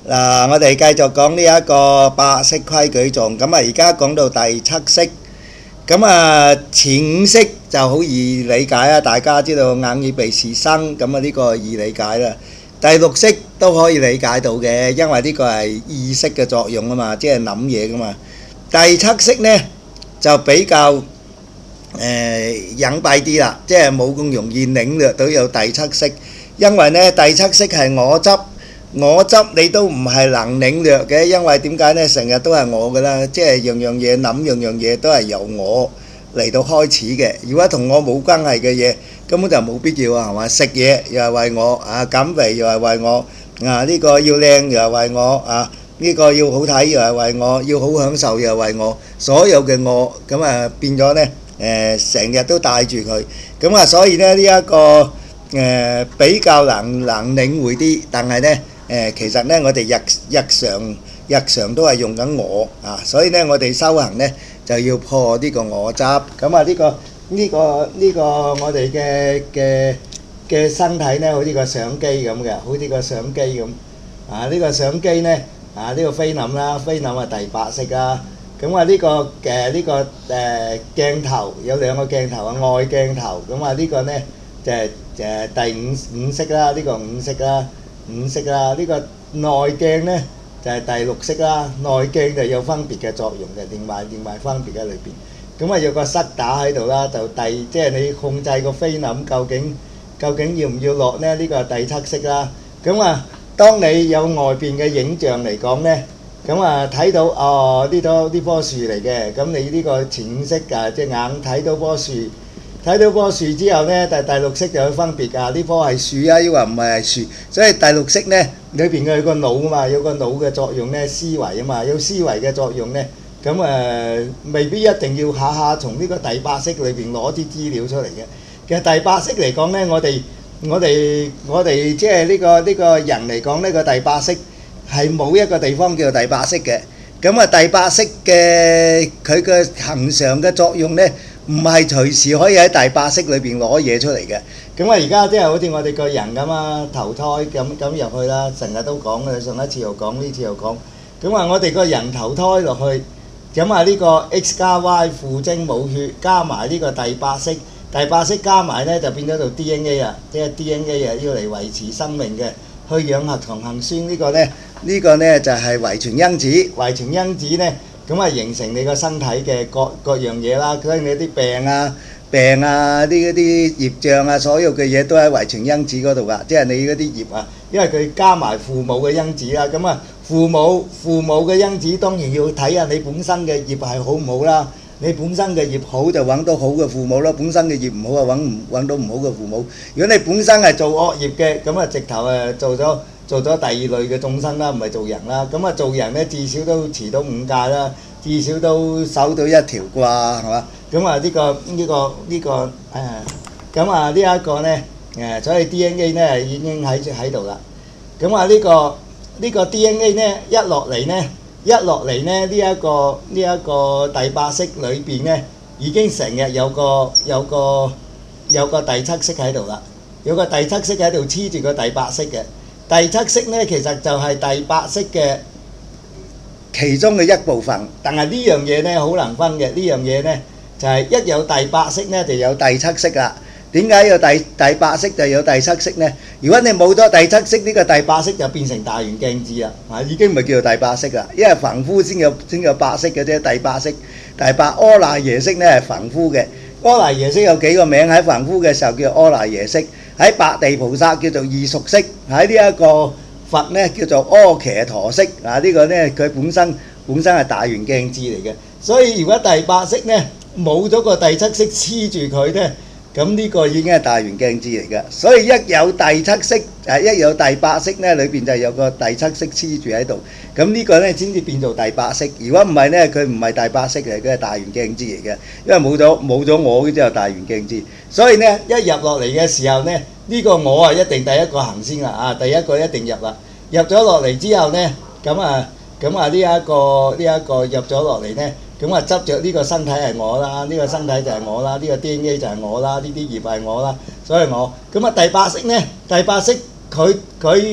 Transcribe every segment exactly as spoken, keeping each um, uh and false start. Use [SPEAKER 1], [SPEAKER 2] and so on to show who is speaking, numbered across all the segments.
[SPEAKER 1] 嗱，我哋繼續講呢一個八識規矩頌，咁啊而家講到第七識，咁啊前五識就好易理解啦，大家知道眼耳鼻舌身，咁啊呢個易理解啦。第六識都可以理解到嘅，因為呢個係意識嘅作用啊嘛，即係諗嘢噶嘛。第七識呢就比較誒隱蔽啲啦，即係冇咁容易領略到有第七識，因為呢第七識係我執。我執你都唔係能領略嘅，因為點解呢？成日都係我㗎啦，即係樣樣嘢諗，樣樣嘢都係由我嚟到開始嘅。如果同我冇關係嘅嘢，根本就冇必要啊，係嘛？食嘢又係為我啊，減肥又係為我啊，呢個要靚又係為我啊，呢個要好睇又係為我，要好享受又係為我，所有嘅我咁啊變咗呢誒，成日都帶住佢，咁啊所以呢呢一個誒比較難難領會啲，但係呢。誒其實咧，我哋日日常日常都係用緊我啊，所以咧我哋修行咧就要破呢個我執。咁啊呢個呢個呢個我哋嘅嘅嘅身體咧，好似個相機咁嘅，好似個相機咁啊。呢個相機咧啊，呢個菲林啦，菲林係第八識啦。咁啊呢個誒呢個誒鏡頭有兩個鏡頭啊，外鏡頭。咁啊呢個咧就係誒第五五識啦，呢個五識啦。五識啦，呢個內鏡呢就係第六識啦。內鏡就有分別嘅作用嘅，連埋連埋分別喺裏邊。咁啊有個塞打喺度啦，就第即係你控制個菲林究竟究竟要唔要落呢？呢個係第七識啦。咁啊，當你有外邊嘅影像嚟講呢，咁啊睇到哦呢棵呢棵樹嚟嘅，咁你呢個前五識啊隻眼睇到棵樹。睇到棵樹之後呢，第第六識就有分別㗎。呢棵係樹啊，抑或唔係係樹？所以第六識呢，裏邊嘅有個腦啊嘛，有個腦嘅作用呢，思維啊嘛，有思維嘅作用呢。咁誒、呃，未必一定要下下從呢個第八識裏邊攞啲資料出嚟嘅。其實第八識嚟講呢，我哋我哋我哋即係呢個呢、呢個人嚟講，呢個第八識係冇一個地方叫做第八識嘅。咁啊，第八識嘅佢嘅恆常嘅作用呢。唔係隨時可以喺第八識裏邊攞嘢出嚟嘅。咁啊，而家即係好似我哋個人咁啊，投胎咁咁入去啦，成日都講嘅，上一次又講，呢次又講。咁啊，我哋個人投胎落去，咁啊呢個 X 加 Y 父精母血加埋呢個第八識，第八識加埋呢就變咗做 D N A 啊，即係 D N A 啊，要嚟維持生命嘅，去氧核同核酸呢個呢，呢個呢就係遺傳因子，遺傳因子呢。咁啊，形成你個身體嘅各各樣嘢啦，所以你啲病啊、病啊、啲嗰啲業障啊，所有嘅嘢都喺遺傳因子嗰度噶，即係你嗰啲業啊，因為佢加埋父母嘅因子啦。咁啊，父母父母嘅因子當然要睇下你本身嘅業係好唔好啦。你本身嘅業好就揾到好嘅父母啦，本身嘅業唔好啊揾唔揾到唔好嘅父母。如果你本身係做惡業嘅，咁啊直頭誒做咗。做咗第二類嘅眾生啦，唔係做人啦。咁啊，做人呢，至少都持到五戒啦，至少都守到一條啩，係嘛？咁啊，呢個呢個呢個誒，咁啊呢一個呢，誒，所以 D N A 呢已經喺喺度啦。咁啊呢個呢個 D N A 呢一落嚟呢，一落嚟呢呢一個呢一個第八識裏邊呢，已經成日有個有個有個第七識喺度啦，有個第七識喺度黐住個第八識嘅。第七識呢，其實就係第八識嘅其中嘅一部分，但係呢樣嘢呢，好難分嘅。呢樣嘢呢，就係一有第八識呢，就有第七識啦。點解有第第八識就有第七識呢？如果你冇咗第七識，呢個第八識就變成大圓鏡智啦，啊已經唔係叫做第八識啦，因為凡夫先有先有八識嘅啫。第八識、第八阿賴耶識呢係凡夫嘅，阿賴耶識有幾個名，喺凡夫嘅時候叫阿賴耶識。喺白地菩薩叫做異熟識，喺呢一個佛呢叫做阿伽陀識，啊呢個呢佢本身本身係大圓鏡智嚟嘅，所以如果第八識呢冇咗個第七識黐住佢呢，咁呢個已經係大圓鏡智嚟嘅。所以一有第七識，誒一有第八識呢，裏邊就有個第七識黐住喺度，咁呢個呢先至變做第八識。如果唔係呢，佢唔係第八識嚟，佢係大圓鏡智嚟嘅，因為冇咗冇咗我之後大圓鏡智。所以呢，一入落嚟嘅時候呢，呢、呢個我啊一定第一個行先啦，啊第一個一定入啦。入咗落嚟之後呢，咁啊咁啊呢一個呢一個入咗落嚟呢，咁啊執着呢個身體係我啦，呢、呢個身體就係我啦，呢、呢個 D N A 就係我啦，呢啲業係我啦，所以我咁啊第八識呢，第八識佢佢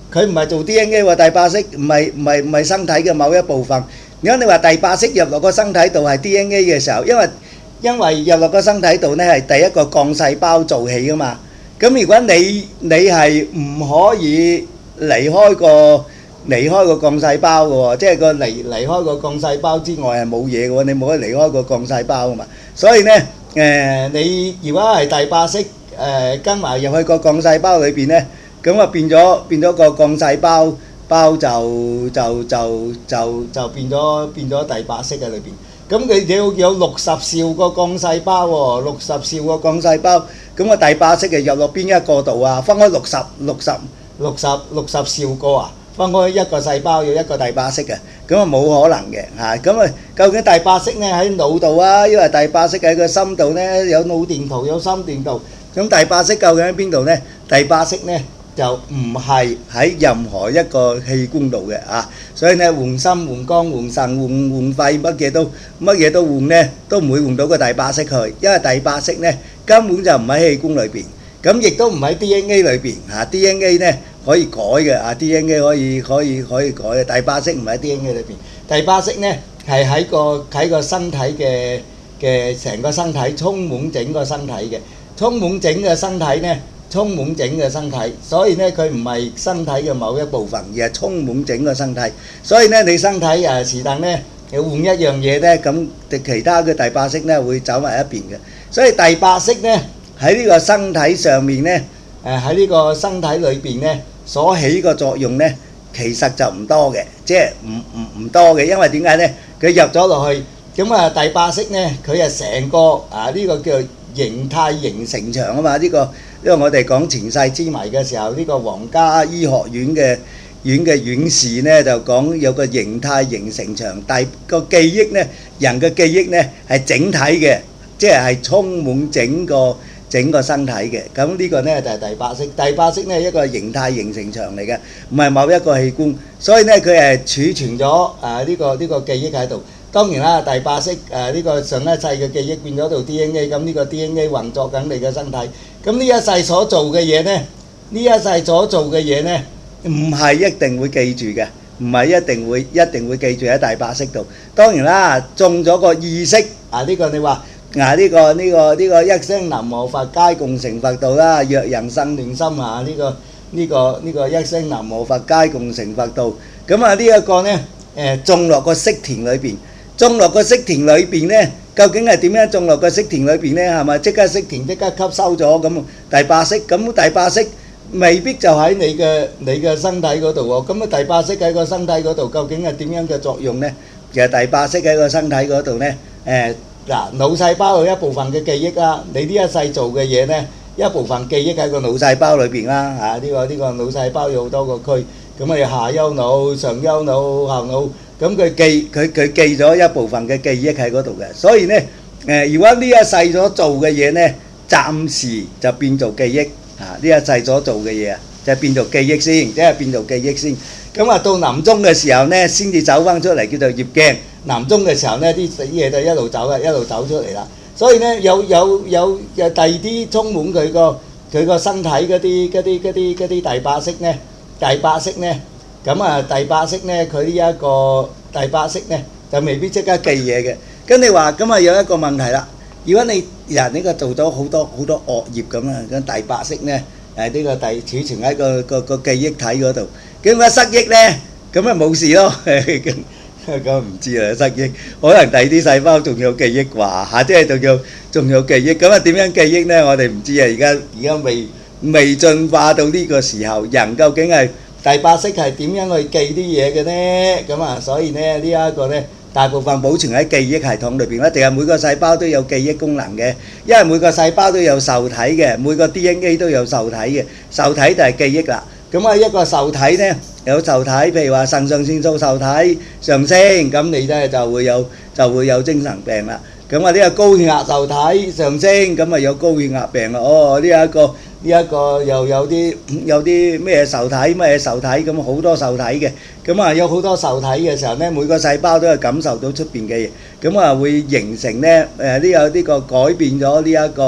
[SPEAKER 1] 佢唔係做 D N A 喎，第八式唔係唔係唔係身體嘅某一部分。如果你話第八式入落個身體度係 D N A 嘅時候，因為因為入落個身體度呢係第一個鋼細胞做起噶嘛。咁如果你你係唔可以離開個離開個鋼細胞嘅喎，即係個離離開個鋼細胞之外係冇嘢嘅喎，你冇得離開個鋼細胞噶嘛。所以呢，誒你如果係第八式誒跟埋入去個鋼細胞裏邊呢，咁啊變咗變咗個鋼細胞包就就就就就變咗變咗第八式喺裏邊。咁佢有有六十兆個鋼細胞喎，六十兆個鋼細胞，咁個第八式係入落邊一個度啊？分開六十六十六十六十兆個啊？分開一個細胞要一個第八式嘅，咁啊冇可能嘅嚇。咁啊究竟第八式呢喺腦度啊，因為第八式喺個心度呢，有腦電圖有心電圖。咁第八式究竟喺邊度呢？第八式呢就唔係喺任何一個器官度嘅啊，所以呢換心換肝換腎換換肺乜嘢都乜嘢都換呢，都唔會換到個第八式去，因為第八式呢根本就唔喺器官裏邊，咁亦都唔喺 D N A 裏邊嚇。D N A 呢可以改嘅啊 ，D N A 可以可以可以改嘅，第八式唔喺 D N A 裏邊，第八式呢係喺個喺個身體嘅嘅成個身體充滿整個身體嘅，充滿整個身體呢。充滿整個身體，所以呢佢唔係身體嘅某一部分，而係充滿整個身體。所以呢你身體誒是但呢要換一樣嘢呢，咁其他嘅第八式呢會走埋一邊嘅。所以第八式呢喺呢個身體上面呢，誒喺呢個身體裏邊呢所起個作用呢，其實就唔多嘅，即係唔唔唔多嘅，因為點解呢？佢入咗落去，咁啊第八式呢佢係成個啊呢個叫做形態形成場啊嘛，呢個。因為我哋講前世之謎嘅時候，呢個皇家醫學院嘅院嘅院士呢就講有個形態形成場，但個記憶呢，人嘅記憶呢係整體嘅，即係係充滿整個整個身體嘅。咁呢個呢就係第八式。第八式呢一個形態形成場嚟嘅，唔係某一個器官，所以呢佢係儲存咗誒呢個呢個記憶喺度。當然啦，第八式誒呢個上一世嘅記憶變咗做 D N A， 咁呢個 D N A 運作緊你嘅身體。咁呢一世所做嘅嘢呢，呢一世所做嘅嘢呢，唔係一定會記住嘅，唔係一定會一定會記住喺第八式度。當然啦，中咗個意識啊，呢個你話啊呢個呢個呢個一聲南無佛皆共成佛道啦，若人生亂心啊，呢個呢個呢個一聲南無佛皆共成佛道。咁啊呢一個呢誒種落個識田裏邊。種落個識田裏邊呢，究竟係點樣種落個識田裏邊呢？係咪即刻識田即刻吸收咗咁第八式？咁第八式未必就喺你嘅你嘅身體嗰度喎。咁啊第八式喺個身體嗰度究竟係點樣嘅作用呢？其實第八式喺個身體嗰度呢，誒嗱腦細胞有一部分嘅記憶啦，你呢一世做嘅嘢呢，一部分記憶喺個腦細胞裏邊啦。啊呢個呢個腦細胞有好多個區，咁啊下丘腦、上丘腦、後腦。咁佢記佢佢記咗一部分嘅記憶喺嗰度嘅，所以呢誒，如果呢一世所做嘅嘢呢，暫時就變做記憶啊！呢一世所做嘅嘢啊，就變做記憶先，即係變做記憶先。咁啊，到臨終嘅時候呢，先至走翻出嚟叫做業鏡。臨終嘅時候呢，啲啲嘢就一路走啦，一路走出嚟啦。所以呢，有有有有第二啲充滿佢個佢個身體嗰啲嗰啲嗰啲嗰啲第八式呢，第八式呢。咁啊，第八式呢，佢呢一個第八式呢，就未必即刻記嘢嘅。咁你話，咁啊有一個問題啦。如果你人呢個做咗好多好多惡業咁啊，咁第八式呢，誒呢個第儲存喺個個個記憶體嗰度，咁啊失憶呢，咁啊冇事咯。咁咁唔知啦，失憶可能第二啲細胞仲有記憶啩嚇，即係仲有仲有記憶。咁啊點樣記憶呢？我哋唔知啊。而家而家未未進化到呢個時候，人究竟係第八式係點樣去記啲嘢嘅呢？咁啊，所以呢呢一個呢，大部分保存喺記憶系統裏邊啦，定係每個細胞都有記憶功能嘅，因為每個細胞都有受體嘅，每個 D N A 都有受體嘅，受體就係記憶啦。咁啊，一個受體呢，有受體，譬如話腎上腺素受體上升，咁你呢就會有就會有精神病啦。咁啊，呢個高血壓受體上升，咁啊有高血壓病啦。哦，呢一個。呢一個又有啲有啲咩受體咩受體，咁好多受體嘅，咁啊有好多受體嘅時候呢，每個細胞都係感受到出邊嘅嘢，咁啊會形成呢誒呢個呢個改變咗呢一個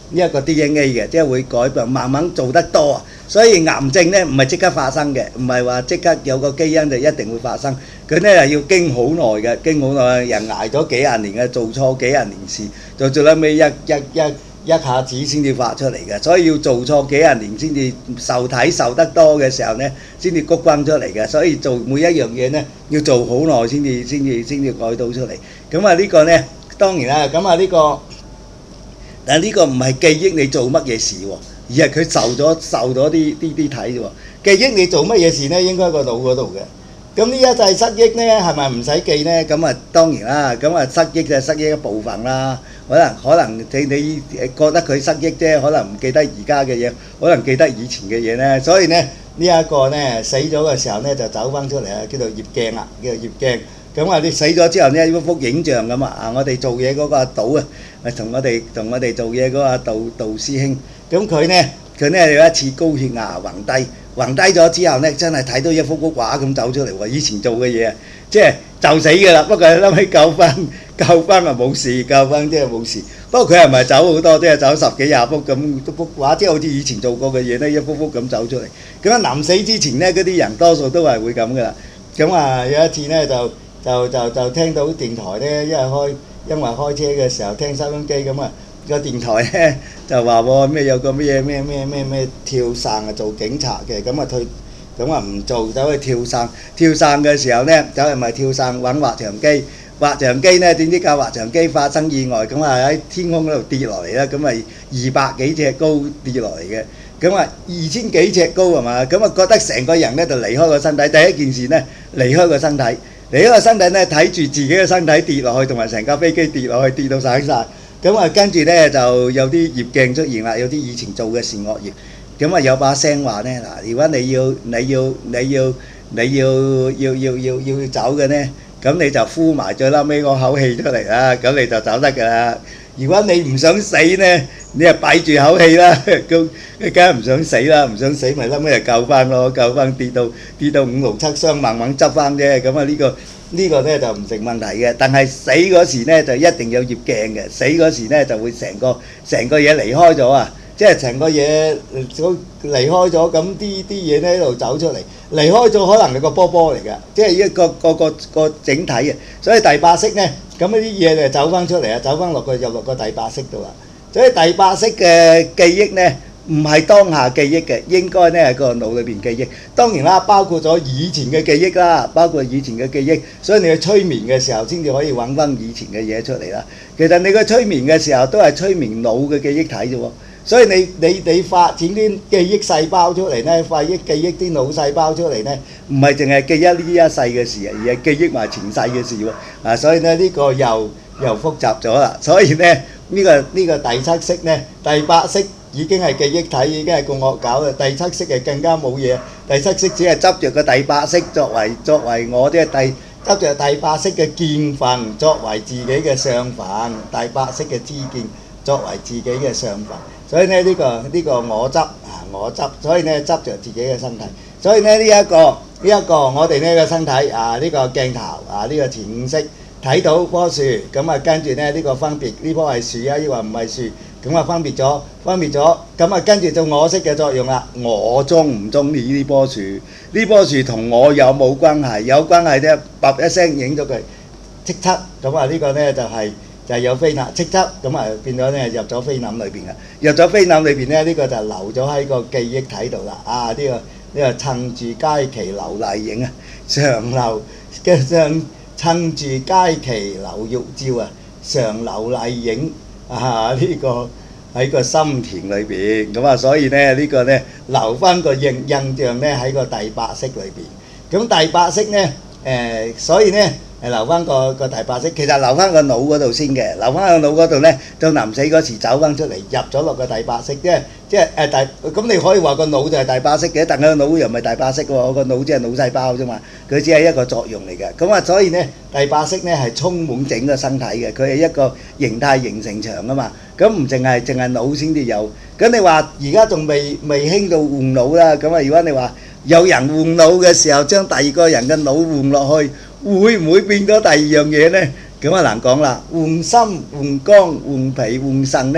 [SPEAKER 1] 呢一個 D N A 嘅，即係會改變，慢慢做得多啊。所以癌症咧唔係即刻發生嘅，唔係話即刻有個基因就一定會發生。佢咧係要經好耐嘅，經好耐人捱咗幾廿年嘅，做錯幾廿年事，到最撚尾一一一一下子先至發出嚟嘅。所以要做錯幾廿年先至受體受得多嘅時候咧，先至谷崩出嚟嘅。所以做每一樣嘢咧要做好耐先至先至先至改到出嚟。咁啊呢個咧當然啦，咁啊呢個。但係呢個唔係記憶你做乜嘢事喎，而係佢受咗受咗啲啲啲體啫喎。記憶你做乜嘢事咧，應該喺個腦嗰度嘅。咁呢一就係失憶咧，係咪唔使記咧？咁啊當然啦，咁啊失憶就係失憶一部分啦。可能可能你你覺得佢失憶啫，可能唔記得而家嘅嘢，可能記得以前嘅嘢咧。所以咧呢一個咧死咗嘅時候咧就走翻出嚟啊，叫做業鏡啊，叫做業鏡。咁啊！你死咗之後咧，一幅影像咁啊！啊，我哋做嘢嗰個阿島啊，咪同我哋同我哋做嘢嗰個阿道道師兄，咁佢咧佢咧有一次高血壓暈低，暈低咗之後咧，真係睇到一幅幅畫咁走出嚟喎！以前做嘅嘢啊，即係就死㗎啦。不過後尾救翻救翻啊冇事，救翻即係冇事。不過佢係咪走好多？即係走十幾廿幅咁幅畫，即係好似以前做過嘅嘢咧，一幅幅咁走出嚟。咁啊，臨死之前咧，嗰啲人多數都係會咁㗎啦。咁啊，有一次咧就。就就就聽到電台咧，因為開因為開車嘅時候聽收音機咁啊，個電台咧就話喎咩有個咩咩咩咩咩跳傘啊，做警察嘅，咁啊退咁啊唔做，走去跳傘。跳傘嘅時候咧，走去咪跳傘揾滑翔機，滑翔機咧點知架滑翔機發生意外，咁啊喺天空嗰度跌落嚟啦，咁啊二百幾尺高跌落嚟嘅，咁啊二千幾尺高係嘛，咁啊覺得成個人咧就離開個身體，第一件事咧離開個身體。你嗰個身體咧睇住自己嘅身體跌落去，同埋成架飛機跌落去，跌到散晒。咁啊跟住咧就有啲業鏡出現啦，有啲以前做嘅善惡業。咁啊有把聲話咧嗱，如果你要你要你要你要要要要要走嘅咧，咁你就呼埋最撚尾個口氣出嚟啦，咁你就走得㗎啦。如果你唔想死咧，你就閉住口氣啦，咁你梗係唔想死啦，唔想死咪撚尾就救翻咯，救翻跌到跌到五勞七傷，慢慢執翻啫。咁啊呢個呢個咧就唔成問題嘅，但係死嗰時咧就一定有業鏡嘅，死嗰時咧就會成個成個嘢離開咗啊！即係成個嘢都離開咗，咁啲啲嘢咧喺度走出嚟，離開咗可能係個波波嚟㗎，即係一個個個個整體嘅。所以第八識咧，咁啲嘢就走翻出嚟啊，走翻落個入落個第八識度啦。所以第八識嘅記憶咧，唔係當下記憶嘅，應該咧係個腦裏邊記憶。當然啦，包括咗以前嘅記憶啦，包括以前嘅記憶。所以你去催眠嘅時候，先至可以揾翻以前嘅嘢出嚟啦。其實你個催眠嘅時候都係催眠腦嘅記憶體啫喎。所以你你你發展啲記憶細胞出嚟咧，發憶記憶啲腦細胞出嚟咧，唔係淨係記憶呢一世嘅事啊，而係記憶埋前世嘅事喎。啊，所以咧呢個又又複雜咗啦。所以咧呢個呢個第七識咧，第八識已經係記憶體，已經係個惡搞啦。第七識係更加冇嘢，第七識只係執著個第八識作為作為我即係第執著第八識嘅見分，作為自己嘅相分，第八識嘅知見作為自己嘅相分。所以咧呢個呢個我執啊我執，所以咧執著自己嘅身體。所以咧呢一個呢一個我哋呢個身體啊呢個鏡頭啊呢個前五識睇到棵樹，咁啊跟住咧呢個分別呢棵係樹啊，抑或唔係樹，咁啊分別咗分別咗，咁啊跟住做我識嘅作用啦。我中唔中意呢棵樹？呢棵樹同我有冇關係？有關係啫，啪一聲影咗佢，即刻咁啊呢個咧就係。就係有飛諗即刻咁啊，變咗咧入咗飛諗裏邊嘅，入咗飛諗裏邊咧，呢個就留咗喺個記憶體度啦。啊，呢個呢個趁住佳期流麗影啊，常留嘅上趁住佳期流玉照啊，常留麗影啊，呢個喺個心田裏邊咁啊，所以咧呢個咧留翻個印印象咧喺個第八識裏邊。咁第八識咧誒，所以咧。誒留翻個個第八識，其實留翻個腦嗰度先嘅，留翻個腦嗰度咧，到臨死嗰時走翻出嚟，入咗落個第八識，即係即係誒第咁你可以話個腦就係第八識嘅，但係個腦又唔係第八識喎，個腦只係腦細胞啫嘛，佢只係一個作用嚟嘅。咁啊，所以咧第八識咧係充滿整個身體嘅，佢係一個形態形成場啊嘛。咁唔淨係淨係腦先至有，咁你話而家仲未未興到換腦啦。咁啊，如果你話有人換腦嘅時候，將第二個人嘅腦換落去。會唔會變咗第二樣嘢呢？咁啊難講啦。換心、換肝、換脾、換腎呢，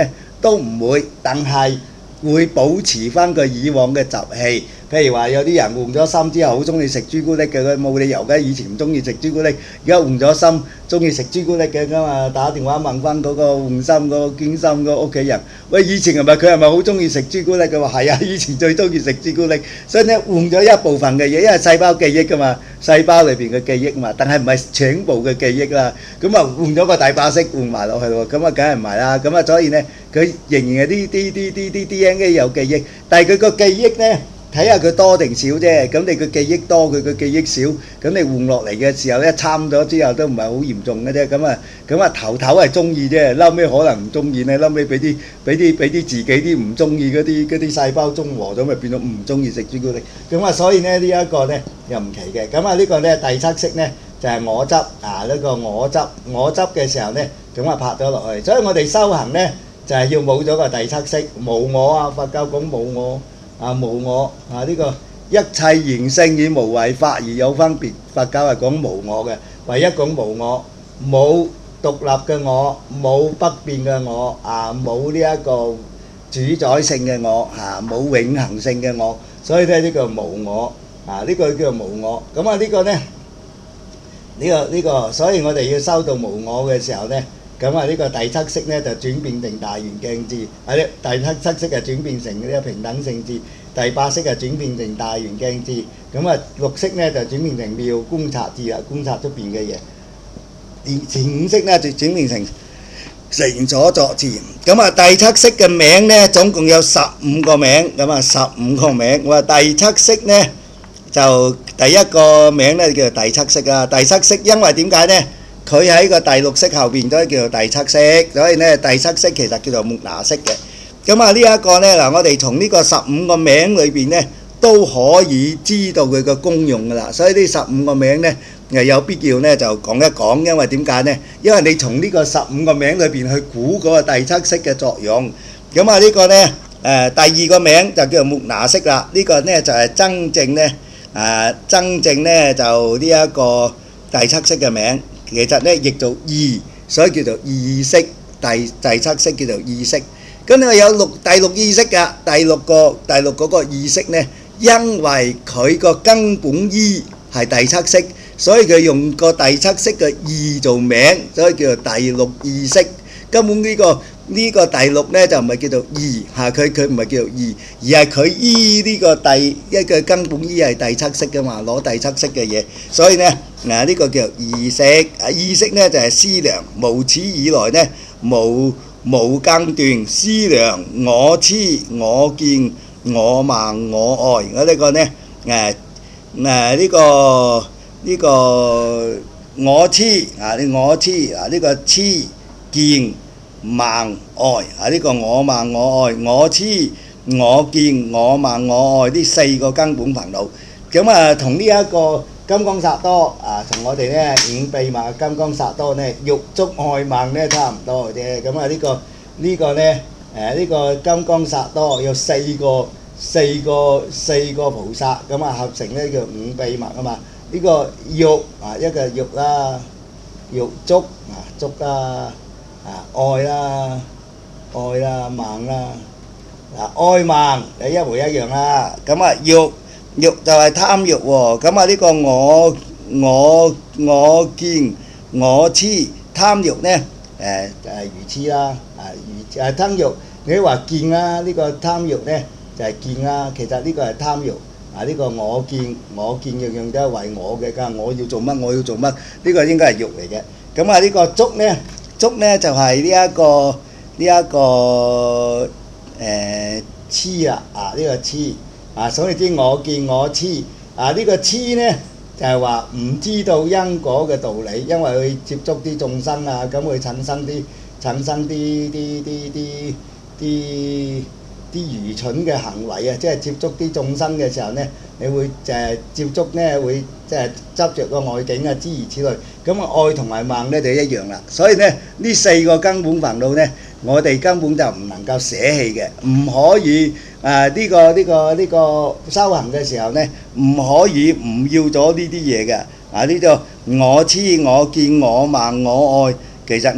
[SPEAKER 1] 都唔會，但係會保持翻佢以往嘅習氣。譬如話有啲人換咗心之後好中意食朱古力嘅，佢冇理由嘅，以前唔中意食朱古力，而家換咗心中意食朱古力嘅㗎嘛。打電話問翻嗰個換心嗰個捐心嗰個屋企人，喂，以前係咪佢係咪好中意食朱古力？佢話係啊，以前最中意食朱古力，所以咧換咗一部分嘅嘢，因為細胞記憶㗎嘛，細胞裏邊嘅記憶嘛，但係唔係全部嘅記憶啦。咁啊換咗個大把式換埋落去喎，咁啊梗係唔係啦。咁啊所以咧佢仍然係啲啲啲啲啲 D N A 有記憶，但係佢個記憶咧。睇下佢多定少啫，咁你個記憶多，佢個記憶少，咁你換落嚟嘅時候咧參咗之後都唔係好嚴重嘅啫，咁啊咁啊頭頭係中意啫，嬲尾可能唔中意咧，嬲尾俾啲俾啲俾啲自己啲唔中意嗰啲嗰啲細胞中和咗，咪變咗唔中意食朱古力，咁啊所以咧呢一個咧又唔奇嘅，咁啊呢個咧第七式咧就係我執啊呢個我執我執嘅時候咧，咁啊拍咗落去，所以我哋修行咧就係要冇咗個第七式無我啊，佛教講冇我。啊無我啊呢個一切形性以無為法而有分別，佛教係講無我嘅，唯一講無我，冇獨立嘅我，冇不變嘅我，啊冇呢一個主宰性嘅我，嚇冇永恆性嘅我，所以咧呢個無我啊呢個叫做無我，咁啊呢個咧呢個呢個，所以我哋要修到無我嘅時候咧。咁啊呢個第七式咧就轉變成大圓鏡智，啊呢第七七式啊轉變成呢個平等性智，第八式啊轉變成大圓鏡智，咁啊六式咧就轉變成妙觀察智啦，觀察出邊嘅嘢。前五式咧就轉變成成所作智。咁啊第七式嘅名咧總共有十五個名，咁啊十五個名。我話第七式咧就第一個名咧叫做第七式啊，第七式因為點解咧？佢喺個第六式後邊都係叫做第七式，所以咧第七式其實叫做末那式嘅。咁啊呢一個咧嗱，我哋從呢個十五個名裏邊咧都可以知道佢個功用噶啦。所以呢十五個名咧誒有必要咧就講一講，因為點解咧？因為你從呢個十五個名裏邊去估嗰個第七式嘅作用。咁啊呢個咧誒第二個名就叫做末那式啦。呢個咧就係真正咧誒真正咧就呢一個第七式嘅名。其實咧譯做意，所以叫做意識。第第七式叫做意識。咁你話有六第六意識㗎，第六個第六嗰個意識咧，因為佢個根本意係第七式，所以佢用個第七式嘅意做名，所以叫做第六意識。根本呢個呢個第六咧就唔係叫做意嚇，佢佢唔係叫做意，而係佢依呢個第一個根本意係第七式㗎嘛，攞第七式嘅嘢，所以咧。嗱呢個叫意識，意識咧就係思量，無始以來咧無無間斷思量我癡我見我慢我愛，我呢個咧誒誒呢個呢個我癡啊，呢我癡啊呢個癡見慢愛啊呢個我慢我愛，我癡我見我慢我愛呢四個根本煩惱，咁啊同呢一個。金剛薩埵啊，同我哋咧五秘密金剛薩埵咧，欲觸愛慢咧差唔多嘅啫。咁啊呢個呢個咧誒呢個金剛薩埵有四個四個四個菩薩，咁啊合成咧叫五秘密啊嘛。呢個欲啊一個欲啦，欲觸啊觸啦，啊愛啦愛啦慢啦，嗱愛慢誒一模一樣啦。咁啊欲。欲就係貪欲喎，咁啊呢個我我我見我癡貪欲咧誒誒愚癡啦，啊愚誒貪欲，你話見啦，呢個貪欲咧就係見啦，其實呢個係貪欲，啊呢個我見我見樣樣都係為我嘅，㗎我要做乜我要做乜，呢個應該係欲嚟嘅。咁啊呢個觸咧觸咧就係呢一個呢一個誒癡啊，啊呢個癡。啊，所以知我見我癡啊！呢個癡咧就係話唔知道因果嘅道理，因為佢接觸啲眾生啊，咁會產生啲產生啲啲啲啲啲啲愚蠢嘅行為啊！即係接觸啲眾生嘅時候咧，你會誒接觸咧會即係執著個外境啊，諸如此類。咁啊愛同埋慢咧就一樣啦。所以咧呢四個根本煩惱咧，我哋根本就唔能夠捨棄嘅，唔可以。啊！呢個呢個呢個修行嘅時候咧，唔可以唔要咗呢啲嘢嘅。啊！呢個我癡我見我慢我愛，其實咧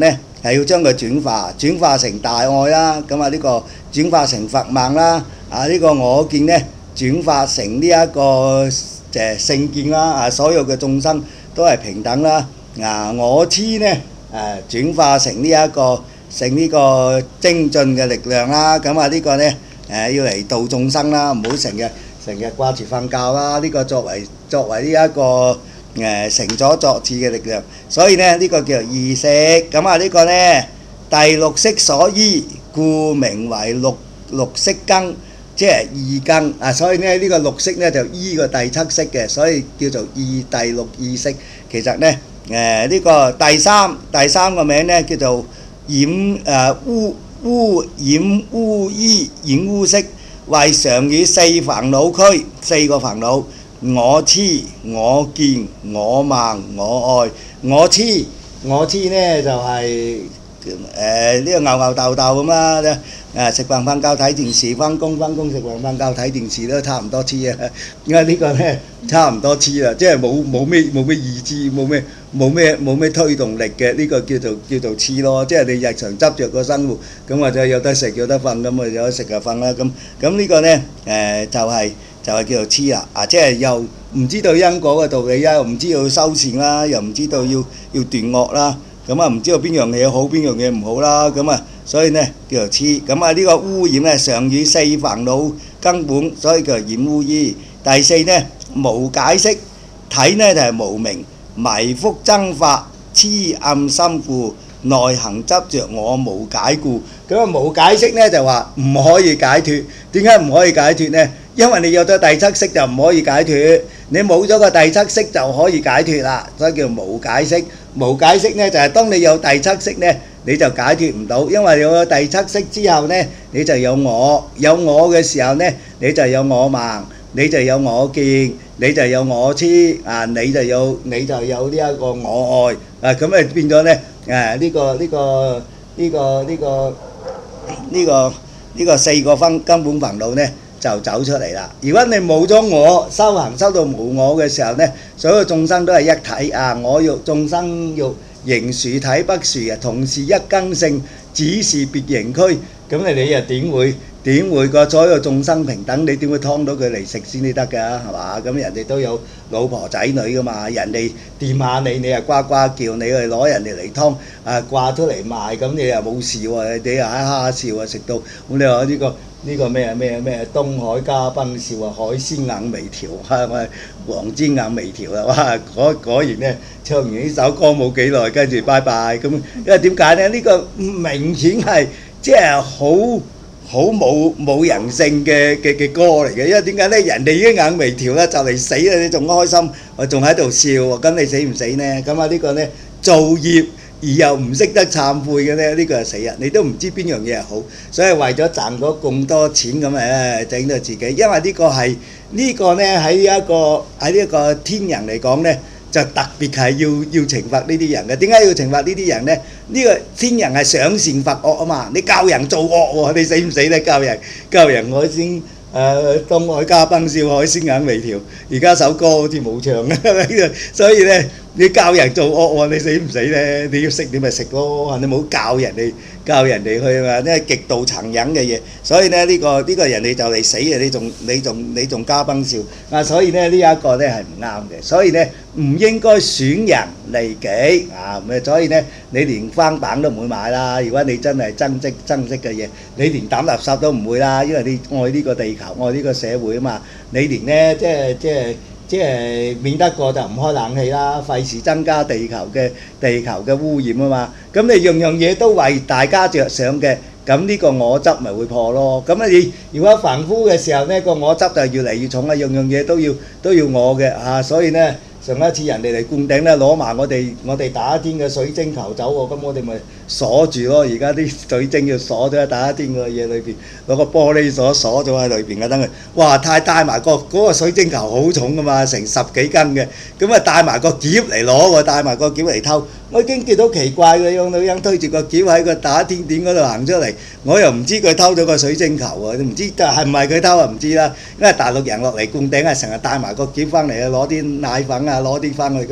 [SPEAKER 1] 係要將佢轉化，轉化成大愛啦。咁啊呢個轉化成佛mạng啦。啊呢個我見呢轉化成呢一個誒聖見啦。啊所有嘅眾生都係平等啦。啊我痴呢誒轉化成呢一個成呢個精進嘅力量啦。咁啊呢個呢誒要嚟度眾生啦，唔好成日成日掛住瞓覺啦。呢個作為作為呢一個誒成咗作智嘅力量，所以呢呢個叫做意識。咁啊呢個呢第六識所依，故名為六六識根，即係意根啊。所以呢呢個六識呢就依個第七識嘅，所以叫做意第六意識。其實呢誒呢個第三第三個名呢叫做染誒污污染污依染污識，為常與四煩惱區，四個煩惱。我痴、我見、我慢、我愛。我痴，我痴呢就係誒呢個牛牛豆豆咁啦。誒食飯瞓覺睇電視，翻工翻工食飯瞓覺睇電視都差唔多痴啊。因為呢個呢差唔多痴啦，即係冇冇咩冇咩意志，冇咩冇咩冇咩推動力嘅，呢個叫做叫做痴咯。即係你日常執着個生活，咁或者有得食有得瞓，咁啊有得食就瞓啦。咁咁呢個呢誒就係。就係叫做痴啦。啊，即係又唔知道因果嘅道理啦，又唔知道修善啦，又唔知道要要斷惡啦，咁啊唔知道邊樣嘢好邊樣嘢唔好啦，咁啊所以呢叫做痴。咁啊呢個污染呢常與四煩惱根本，所以叫做染污依。第四呢無解釋，體呢就係無明，迷覆增發，痴暗心故，內行執着我無解故。咁啊無解釋呢就話唔可以解脫。點解唔可以解脫呢？因為你有咗第七識就唔可以解脫，你冇咗個第七識就可以解脫啦，所以叫無解釋。無解釋呢就係當你有第七識呢，你就解脫唔到，因為有咗第七識之後呢，你就有我，有我嘅時候呢，你就有我慢，你就有我見，你就有我痴啊，你就有你就有呢一個我愛啊，咁啊變咗呢誒呢個呢個呢個呢個呢個呢個四個分根本煩惱呢就走出嚟啦。如果你冇咗我，修行修到無我嘅時候呢，所有眾生都係一體啊！我欲眾生欲形殊體不殊啊，同是一根性，只是別形軀。咁你你又點會點會個所有眾生平等？你點會劏到佢嚟食先至得㗎？係嘛？咁人哋都有老婆仔女㗎嘛，人哋掂下你，你又呱呱叫，你去攞人哋嚟劏啊掛出嚟賣，咁你又冇事喎，你又哈哈笑啊食到咁你話呢個？呢個咩咩咩東海嘉賓笑啊，海鮮眼眉條啊，黃尖眼眉條啊，哇！果果然呢，唱完呢首歌冇幾耐，跟住拜拜咁。因為點解呢？呢個明顯係即係好好冇冇人性嘅嘅嘅歌嚟嘅。因為點解呢？人哋已經眼眉條啦，就嚟死啦，你仲開心，我仲喺度笑喎，咁你死唔死呢？咁啊呢個呢造業。而又唔識得懺悔嘅呢，呢個係死人，你都唔知邊樣嘢係好，所以為咗賺咗咁多錢咁誒整到自己，因為呢個係呢個呢喺一個喺呢一個天人嚟講呢，就特別係要要懲罰呢啲人嘅。點解要懲罰呢啲人呢？呢個天人係賞善罰惡啊嘛，你教人做惡喎，你死唔死呢？教人教人我先。誒東海嘉賓笑，海鮮眼眉條，而家首歌好似冇唱啊，所以呢，你教人做惡喎，你死唔死呢？你要識你咪食咯，你冇教人哋教人哋去啊，呢係極度殘忍嘅嘢。所以呢呢個呢個人哋就嚟死啊！你仲你仲你仲嘉賓笑啊！所以呢呢一個呢係唔啱嘅。所以呢唔應該損人利己啊！咁所以呢你連翻版都唔會買啦。如果你真係珍惜珍惜嘅嘢，你連抌垃圾都唔會啦，因為你愛呢個地球。愛呢個社會啊嘛，你連呢即係即係即係免得過就唔開冷氣啦，費事增加地球嘅地球嘅污染啊嘛。咁你樣樣嘢都為大家着想嘅，咁呢個我執咪會破咯。咁啊你如果凡夫嘅時候呢個我執就越嚟越重啊，樣樣嘢都要都要我嘅啊，所以呢上一次人哋嚟灌頂呢攞埋我哋我哋打天嘅水晶球走喎，咁我哋咪鎖住咯。而家啲水晶要鎖咗喺打天嘅嘢裏邊，攞個玻璃鎖鎖咗喺裏邊嘅，等佢哇太帶埋個嗰個水晶球好重噶嘛，成十幾斤嘅，咁啊帶埋個篋嚟攞喎，帶埋個篋嚟偷。我已經見到奇怪嘅，有女人推住個篋喺個打天點嗰度行出嚟，我又唔知佢偷咗個水晶球喎，唔知係唔係佢偷啊唔知啦。因為大陸人落嚟灌頂係成日帶埋個篋翻嚟啊，攞啲奶粉啊，攞啲翻去噶嘛。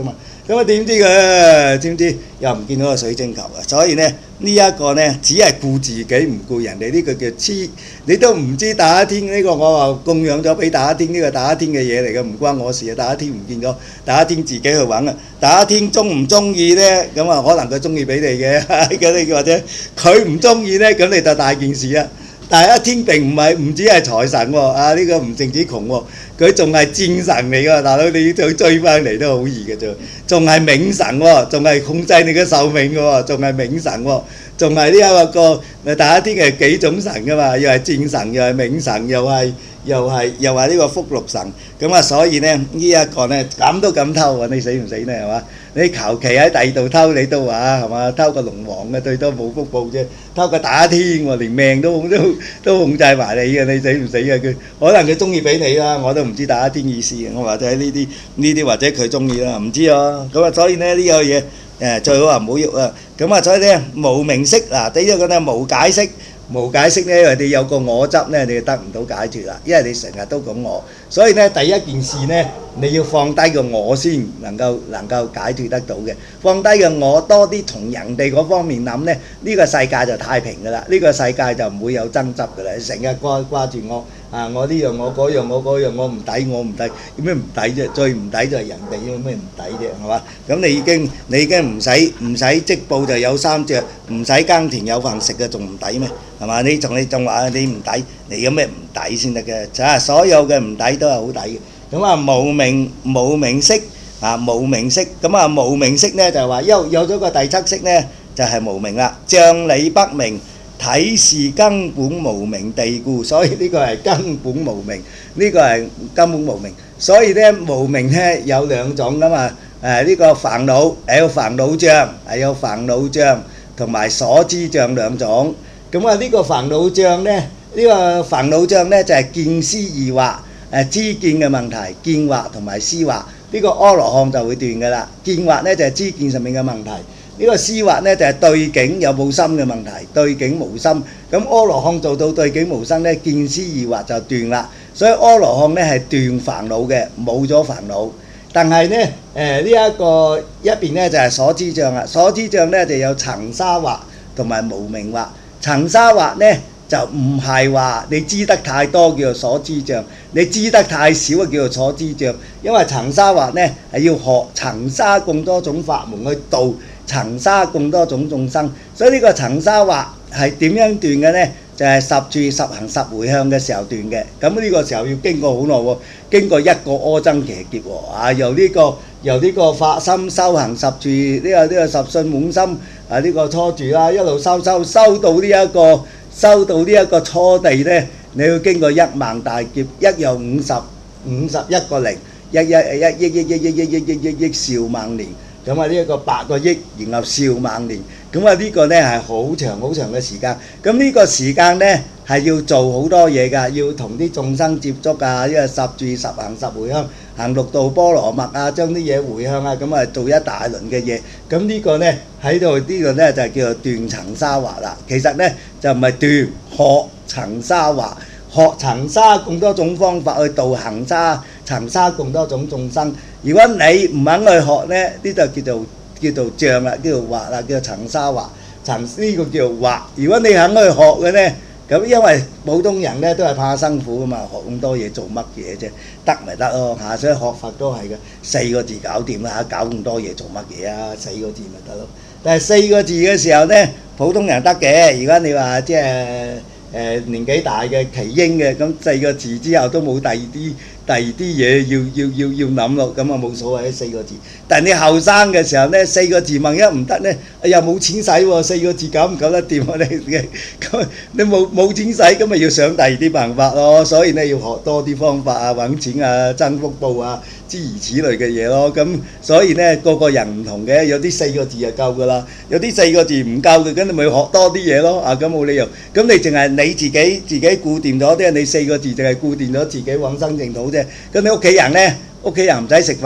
[SPEAKER 1] 咁啊點知佢知唔知又唔見到個水晶球啊？所以咧呢一個咧只係顧自己唔顧人哋，呢個叫黐。你都唔知大家天呢個我話供養咗俾大家天，呢個大家天嘅嘢嚟嘅，唔關我事啊！大家天唔見咗，大家天自己去揾啊！大家天中唔中意咧，咁啊可能佢中意俾你嘅，咁你或者佢唔中意咧，咁你就大件事啦。大家天並唔係唔止係財神喎，啊呢個唔淨止窮喎，佢仲係戰神嚟㗎，大佬你要再追翻嚟都好易嘅啫，仲係冥神喎，仲係控制你嘅壽命嘅喎，仲係冥神喎，仲係呢一個誒大家天係幾種神㗎嘛，又係戰神，又係冥神，又係又係又係呢個福祿神，咁啊所以咧呢一個咧咁都咁偷啊，你死唔死咧係嘛？你求其喺第二度偷你都話係嘛？偷個龍王嘅最多冇福報啫，偷個打天喎，連命都都都控制埋你嘅，你死唔死啊？佢可能佢中意俾你啦，我都唔知打天意思嘅，我或者呢啲呢啲或者佢中意啦，唔知啊。咁啊，所以咧呢個嘢誒最好啊唔好喐啊。咁啊，所以咧無明色嗱，第一個咧無解釋。無解釋咧，因為你有個我執咧，你就得唔到解決啦。因為你成日都講我，所以咧第一件事咧，你要放低個我先，能夠能夠解決得到嘅。放低個我，多啲同人哋嗰方面諗咧，呢個世界就太平噶啦，呢個世界就唔會有爭執噶啦。成日掛掛住我啊，我呢樣我嗰樣我嗰樣我唔抵我唔抵，有咩唔抵啫？最唔抵就係人哋，有咩唔抵啫？係嘛？咁你已經你已經唔使唔使織布就有衫著，唔使耕田有飯食嘅，仲唔抵咩？係嘛？你仲你仲話你唔抵，你有咩唔抵先得嘅？就係所有嘅唔抵都係好抵嘅。咁啊無明無明色啊無明色，咁啊無明色咧就係話有有咗個第七色咧就係無明啦，障理不明，體是根本無明地故，所以呢個係根本無明，呢個係根本無明。所以咧無明咧有兩種噶嘛，誒呢個煩惱係有煩惱障，係有煩惱障同埋所知障兩種。咁啊呢個煩惱障咧，呢個煩惱障咧就係見思二惑，誒知見嘅問題，見惑同埋思惑，呢個阿羅漢就會斷㗎啦。見惑咧就係知見上面嘅問題，呢個思惑咧就係對境有冇心嘅問題，對境無心。咁阿羅漢做到對境無心咧，見思二惑就斷啦。所以阿羅漢咧係斷煩惱嘅，冇咗煩惱。但係咧誒呢一個一邊咧就係所知障啦，所知障咧就有塵沙惑同埋無明惑。塵沙惑咧就唔係話你知得太多叫做所知障，你知得太少啊叫做所知障。因為塵沙惑咧係要學塵沙咁多種法門去度塵沙咁多種眾生，所以呢個塵沙惑係點樣斷嘅咧？就係十住十行十迴向嘅時候斷嘅。咁呢個時候要經過好耐喎，經過一個阿僧祇劫喎啊！由呢個由呢個發心修行十住呢個呢個十信滿心啊呢個初住啦，一路修修修到呢一個修到呢一個初地咧，你要經過一萬大劫，一又五十五十一個零，一一一億億億億億億億億億兆萬年。咁啊呢一個八個億，然後兆萬年，咁啊呢個咧係好長好長嘅時間。咁呢個時間咧係要做好多嘢㗎，要同啲眾生接觸啊，呢個十住十行十迴向，行六道波羅蜜啊，將啲嘢迴向啊，咁啊做一大輪嘅嘢。咁呢個咧喺度呢個咧就叫做斷塵沙惑啦。其實咧就唔係斷，學塵沙惑，學塵沙咁多種方法去度行沙塵沙咁多種眾生。如果你唔肯去學咧，呢就叫做叫做障啦，叫做惑啦，叫做塵沙惑。塵呢個叫做惑。如果你肯去學嘅咧，咁因為普通人咧都係怕辛苦噶嘛，學咁多嘢做乜嘢啫？得咪得咯嚇，所以學佛都係嘅，四個字搞掂啦，搞咁多嘢做乜嘢啊？四個字咪得咯。但係四個字嘅時候咧，普通人得嘅。如果你話即係誒年紀大嘅耆英嘅，咁四個字之後都冇第二啲。第二啲嘢要要要要諗咯，咁啊冇所謂四個字。但係你後生嘅時候咧，四個字萬一唔得咧，哎呀冇錢使喎，四個字搞唔搞得掂啊？你嘅咁你冇冇錢使，咁咪要想第二啲辦法咯。所以咧要學多啲方法啊，揾錢啊，增福報啊，諸如此類嘅嘢咯。咁所以咧個個人唔同嘅，有啲四個字就夠噶啦，有啲四個字唔夠嘅，咁你咪學多啲嘢咯。啊咁冇理由，咁你淨係你自己自己顧掂咗啲，你四個字淨係顧掂咗自己往生淨土啫。咁你屋企人咧，屋企人唔使食飯啊？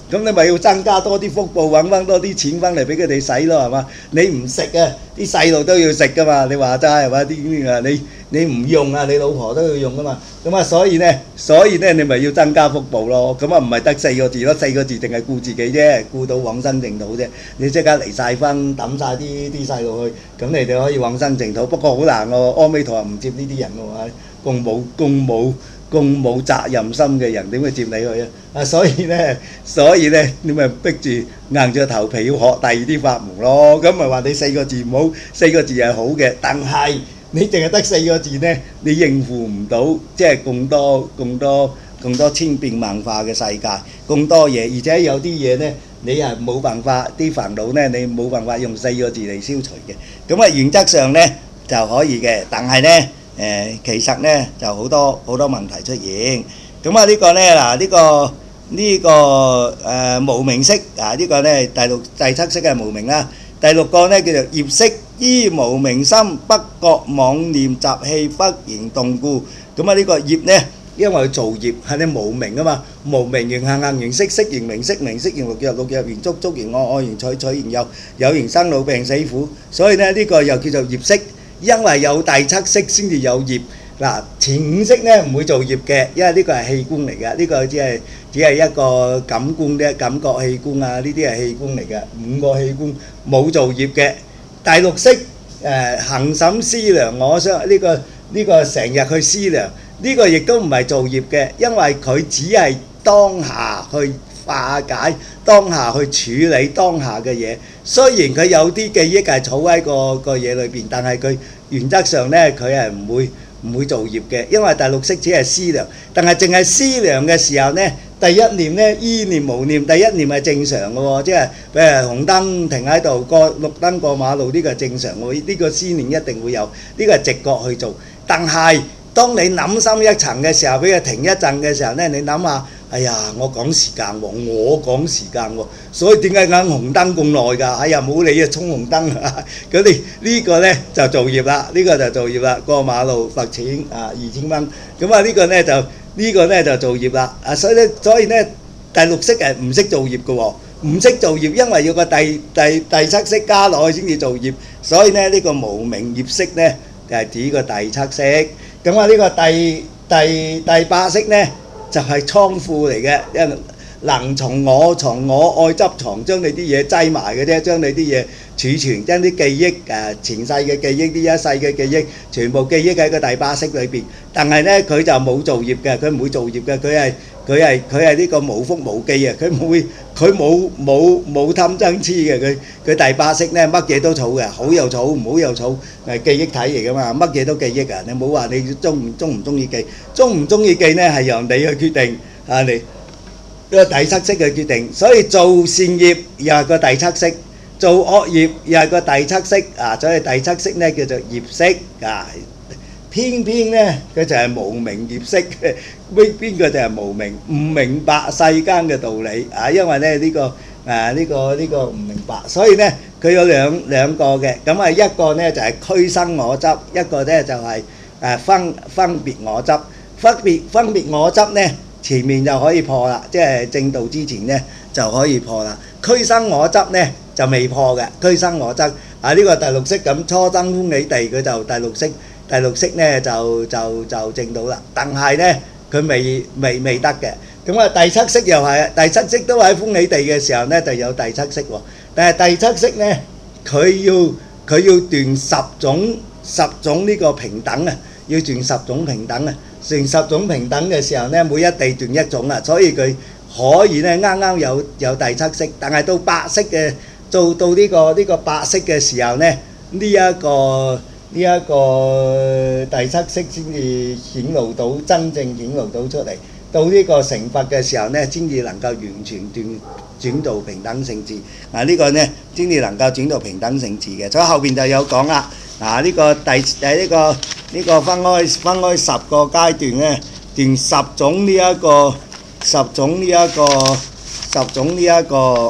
[SPEAKER 1] 咁你咪要增加多啲福報，揾翻多啲錢翻嚟俾佢哋使咯，係嘛？你唔食啊，啲細路都要食噶嘛，你話齋係嘛？啲啊你你唔用啊，你老婆都要用噶嘛。咁啊，所以咧，所以咧，你咪要增加福報咯。咁啊，唔係得四個字咯，四個字淨係顧自己啫，顧到往生淨土啫。你即刻離晒婚，抌晒啲啲細路去，咁你哋可以往生淨土。不過好難喎，阿彌陀佛唔接呢啲人喎，咁冇咁冇。咁冇責任心嘅人點會接你去啊？啊，所以咧，所以咧，你咪逼住硬著頭皮要學第二啲法門咯。咁咪話你四個字唔好，四個字係好嘅，但係你淨係得四個字咧，你應付唔到，即係咁多咁多咁多千變萬化嘅世界，咁多嘢，而且有啲嘢咧，你係冇辦法啲煩惱咧，你冇辦法用四個字嚟消除嘅。咁啊，原則上咧就可以嘅，但係咧。誒其實咧就好多好多問題出現，咁啊呢個咧嗱呢個呢個誒無明色啊呢個咧第六第七色係無明啦，第六個咧叫做業色，依無明心不覺妄念習氣不形動故，咁啊呢個業咧因為造業係你無明啊嘛，無明形行行形色，色形名色名色形六入六入形觸觸形愛愛形取取形有有形生老病死苦，所以咧呢個又叫做業色。因為有第七色先至有業，嗱前五色咧唔會做業嘅，因為呢個係器官嚟嘅，呢個只係只係一個感官嘅感覺器官啊，呢啲係器官嚟嘅，五個器官冇做業嘅。第六色誒恆審思量我相呢個呢個成日去思量，呢個亦都唔係做業嘅，因為佢只係當下去化解，當下去處理當下嘅嘢。雖然佢有啲記憶係儲喺個個嘢裏邊，但係佢原則上咧佢係唔會唔會做業嘅，因為第六色只係思量，但係淨係思量嘅時候咧，第一念咧依念無念，第一念係正常嘅喎，即係譬如紅燈停喺度，過綠燈過馬路呢個係正常喎，呢個思念一定會有，呢個係直覺去做。但係當你諗深一層嘅時候，俾佢停一陣嘅時候咧，你諗下。哎呀，我趕時間喎，我趕時間喎，所以點解揀紅燈咁耐㗎？哎呀，冇理啊，衝紅燈啊！咁你呢個咧就造業啦，呢個就造業啦，過馬路罰錢啊二千蚊，咁啊呢個咧就呢個咧就造業啦。啊，所以咧，所以咧第六色係唔識造業嘅喎，唔識造業，因為要個第第第七色加落去先至造業，所以咧呢個無明業色咧就係指個第七色。咁啊呢個第第第八色咧。就係倉庫嚟嘅，因為能從我從我愛執藏，將你啲嘢擠埋嘅啫，將你啲嘢儲存，將啲記憶誒前世嘅記憶，呢一世嘅記憶，全部記憶喺個第八識裏邊。但係咧，佢就冇造業嘅，佢唔會造業嘅，佢係佢係佢係呢個無覆無記啊！佢冇佢冇冇冇貪嗔痴嘅，佢佢第八識咧乜嘢都儲嘅，好又儲，唔好又儲，係記憶體嚟噶嘛，乜嘢都記憶啊！你冇話你中唔中唔中意記，中唔中意記咧係由你去決定啊！你個第七識去決定，所以做善業又係個第七識，做惡業又係個第七識啊！所以第七識咧叫做業識啊。偏偏咧佢就係無明業識，邊邊個就係無明，唔明白世間嘅道理啊！因為咧呢個誒呢個呢個唔明白，所以咧佢有兩兩個嘅，咁啊一個咧就係俱生我執，一個咧就係誒分分別我執。分別分別我執咧前面就可以破啦，即係正道之前咧就可以破啦。俱生我執咧就未破嘅，俱生我執啊呢個第六識咁初生歡喜地佢就第六識。第六識咧就就就證到啦，但係咧佢未未未得嘅。咁啊第七識又係，第七識都喺歡喜地嘅時候咧就有第七識喎。但係第七識咧佢要佢要斷十種十種呢個平等啊，要斷十種平等啊，斷十種平等嘅時候咧每一地斷一種啊，所以佢可以咧啱啱有有第七識，但係到八識嘅做到呢個呢個八識嘅時候咧呢一個。呢一個第七識先至顯露到真正顯露到出嚟，到呢個成佛嘅時候咧，先至能夠完全斷轉到平等性智。嗱呢個咧先至能夠轉到平等性智嘅。所以後邊就有講啦。嗱呢個第誒呢個呢個分開分開十個階段咧，斷十種呢一個十種呢一個十種呢一個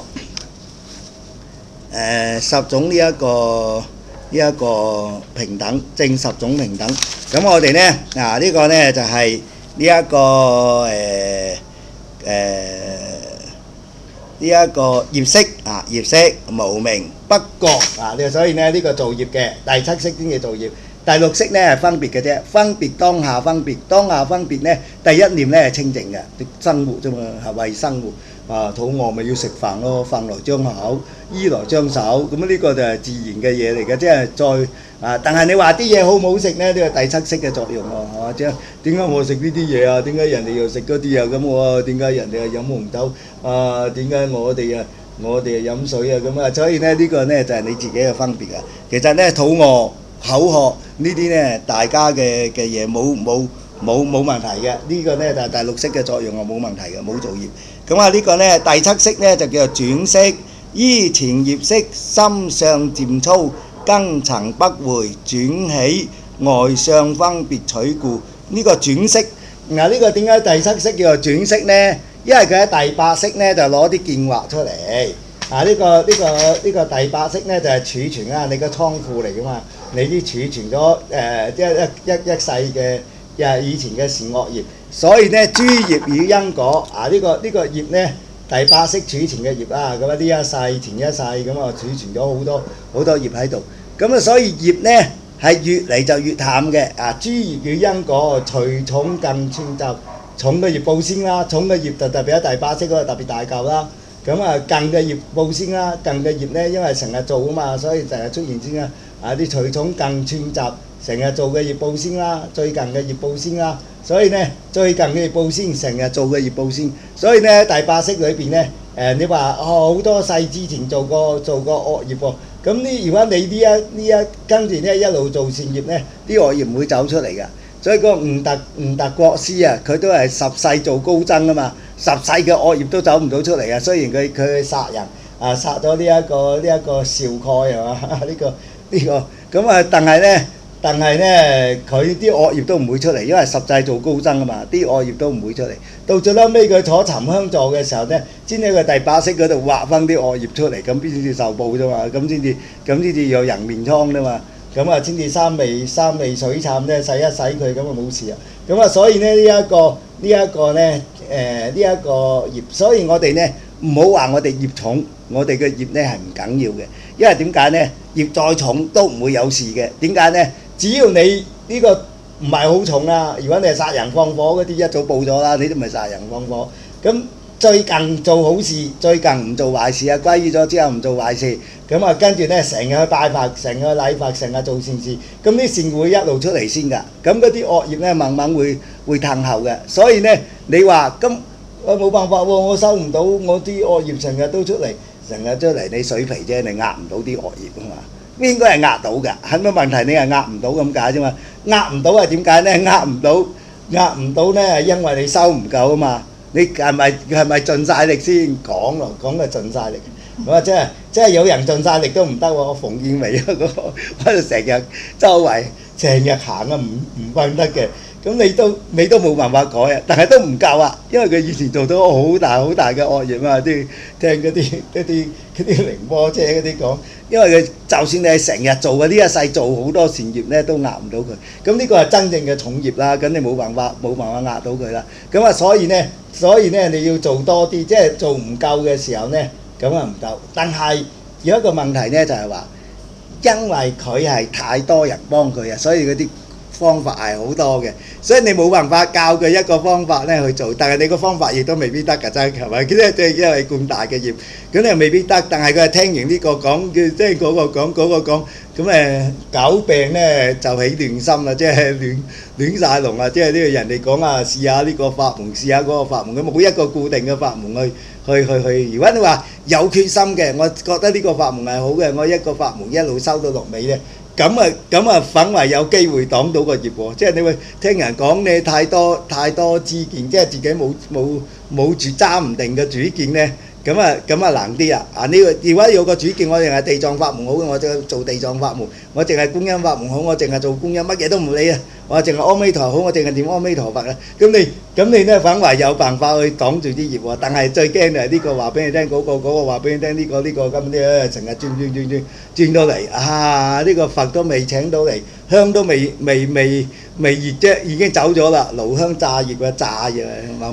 [SPEAKER 1] 誒十種呢一個。呢一個平等正十種平等，咁我哋咧嗱呢個咧就係呢一個誒誒呢一個業色啊，業色無明不覺啊，所以咧呢個造業嘅第七識先至造業。第六識咧係分別嘅啫，分別當下分別，當下分別咧第一念咧係清淨嘅，生活啫嘛，係為生活。啊，肚餓咪要食飯咯，飯來張口，衣來張手，咁呢個就係自然嘅嘢嚟嘅，即係再啊，但係你話啲嘢好唔好食咧？呢個第七識嘅作用喎，係嘛？即係點解我食呢啲嘢啊？點解人哋又食嗰啲啊？咁我點解人哋又飲紅酒啊？點解我哋啊我哋又飲水啊？咁啊，所以咧呢個咧就係你自己嘅分別啊。其實咧肚餓口渴呢啲咧大家嘅嘅嘢冇冇冇冇問題嘅，呢個咧就係第六識嘅作用啊，冇問題嘅，冇造業。咁啊呢個咧第七識咧就叫做轉識，依前業識心相漸粗，根塵不回，轉起外相分別取故。呢個轉識，嗱呢個點解第七識叫做轉識咧？因為佢喺第八識咧就攞啲見惑出嚟。啊呢個呢個呢個第八識咧就係儲存啊，你個倉庫嚟噶嘛，你啲儲存咗誒即係一一一世嘅誒以前嘅善惡業。所以咧，諸業與因果啊，呢個呢個業咧，第八識儲存嘅業啦，咁啊呢一世前一世咁啊儲存咗好多好多業喺度，咁啊所以業咧係越嚟就越淡嘅啊。諸業與因果隨重近串習，重嘅業報先啦，重嘅業就特別喺第八識嗰度特別大嚿啦。咁啊近嘅業報先啦，近嘅業咧因為成日做啊嘛，所以成日出現先啦。啊啲隨重近串習，成日做嘅業報先啦，最近嘅業報先啦。所以咧，最近嘅業報先，成日做嘅業報先。所以咧，第八識裏邊咧，誒你話哦好多世之前做過做過惡業喎，咁呢如果你呢一呢一跟住咧一路做善業咧，啲惡業唔會走出嚟㗎。所以個悟特悟特國師啊，佢都係十世做高僧啊嘛，十世嘅惡業都走唔到出嚟啊。雖然佢佢殺人啊，殺咗呢一個呢一個少蓋係嘛？呢個呢個咁啊，但係咧。但係咧，佢啲惡業都唔會出嚟，因為十世做高僧啊嘛，啲惡業都唔會出嚟。到最後尾佢坐沉香座嘅時候咧，先喺個第八識嗰度畫翻啲惡業出嚟，咁先至受報啫嘛，咁先至咁先至有人面瘡啫嘛，咁啊先至三味三味水懺咧洗一洗佢，咁啊冇事啊。咁啊所以咧呢一個呢一個咧誒呢一個業，所以我哋咧唔好話我哋業重，我哋嘅業咧係唔緊要嘅，因為點解咧？業再重都唔會有事嘅，點解咧？只要你呢個唔係好重啊，如果你係殺人放火嗰啲一早報咗啦，你都唔係殺人放火。咁最近做好事，最近唔做壞事啊，歸依咗之後唔做壞事，咁啊跟住咧成日去拜佛，成日去禮佛，成日做善事，咁啲善會一路出嚟先㗎。咁嗰啲惡業咧慢慢會會褪後嘅。所以咧你話咁我冇辦法喎，我收唔到，我啲惡業成日都出嚟，成日出嚟你水皮啫，你壓唔到啲惡業啊嘛。應該係壓到㗎，係咩問題？你係壓唔到咁解啫嘛。壓唔到係點解咧？壓唔到，壓唔到咧係因為你收唔夠啊嘛。你係咪係咪盡晒力先講咯？講係盡晒力。我話即係即係有人盡晒力都唔得喎。我馮建薇啊嗰個喺度成日周圍成日行啊，唔唔瞓得嘅。咁你都你都冇辦法改啊，但係都唔夠啊，因為佢以前做到好大好大嘅惡業啊，啲聽嗰啲嗰啲嗰啲寧波車嗰啲講，因為佢就算你係成日做嘅呢一世做好多善業咧，都壓唔到佢。咁呢個係真正嘅重業啦，咁你冇辦法冇辦法壓到佢啦。咁啊，所以咧，所以咧你要做多啲，即係做唔夠嘅時候咧，咁啊唔夠。但係有一個問題咧，就係話，因為佢係太多人幫佢啊，所以嗰啲方法係好多嘅，所以你冇辦法教佢一個方法咧去做，但係你個方法亦都未必得㗎，真係係咪？即係因為咁大嘅業，咁你又未必得。但係佢係聽完呢個講，即係嗰個講嗰個講，咁誒久病咧就起亂心啦，即係亂亂曬龍啊！即係呢個人哋講啊，試下呢個法門，試下嗰個法門，咁冇一個固定嘅法門去去去去。如果你話有決心嘅，我覺得呢個法門係好嘅，我一個法門一路收到落尾咧。咁啊咁啊，反為有機會擋到個業喎，即係你會聽人講你太多太多知見，即係自己冇冇冇住揸唔定嘅主見咧，咁啊咁啊難啲啊！啊呢個如果有個主見，我淨係地藏法門好嘅，我就做地藏法門；我淨係觀音法門好，我淨係做觀音，乜嘢都唔理啊！我淨係阿彌陀好，我淨係念阿彌陀佛啊！咁你咁你咧反為有辦法去擋住啲業喎，但係最驚就係呢個話俾你聽，嗰個嗰個話俾你聽，呢個呢個咁啲咧成日轉轉轉轉轉到嚟啊！呢個佛都未請到嚟，香都未未未未熱啫，已經走咗啦，爐香炸業啊，炸嘢慢慢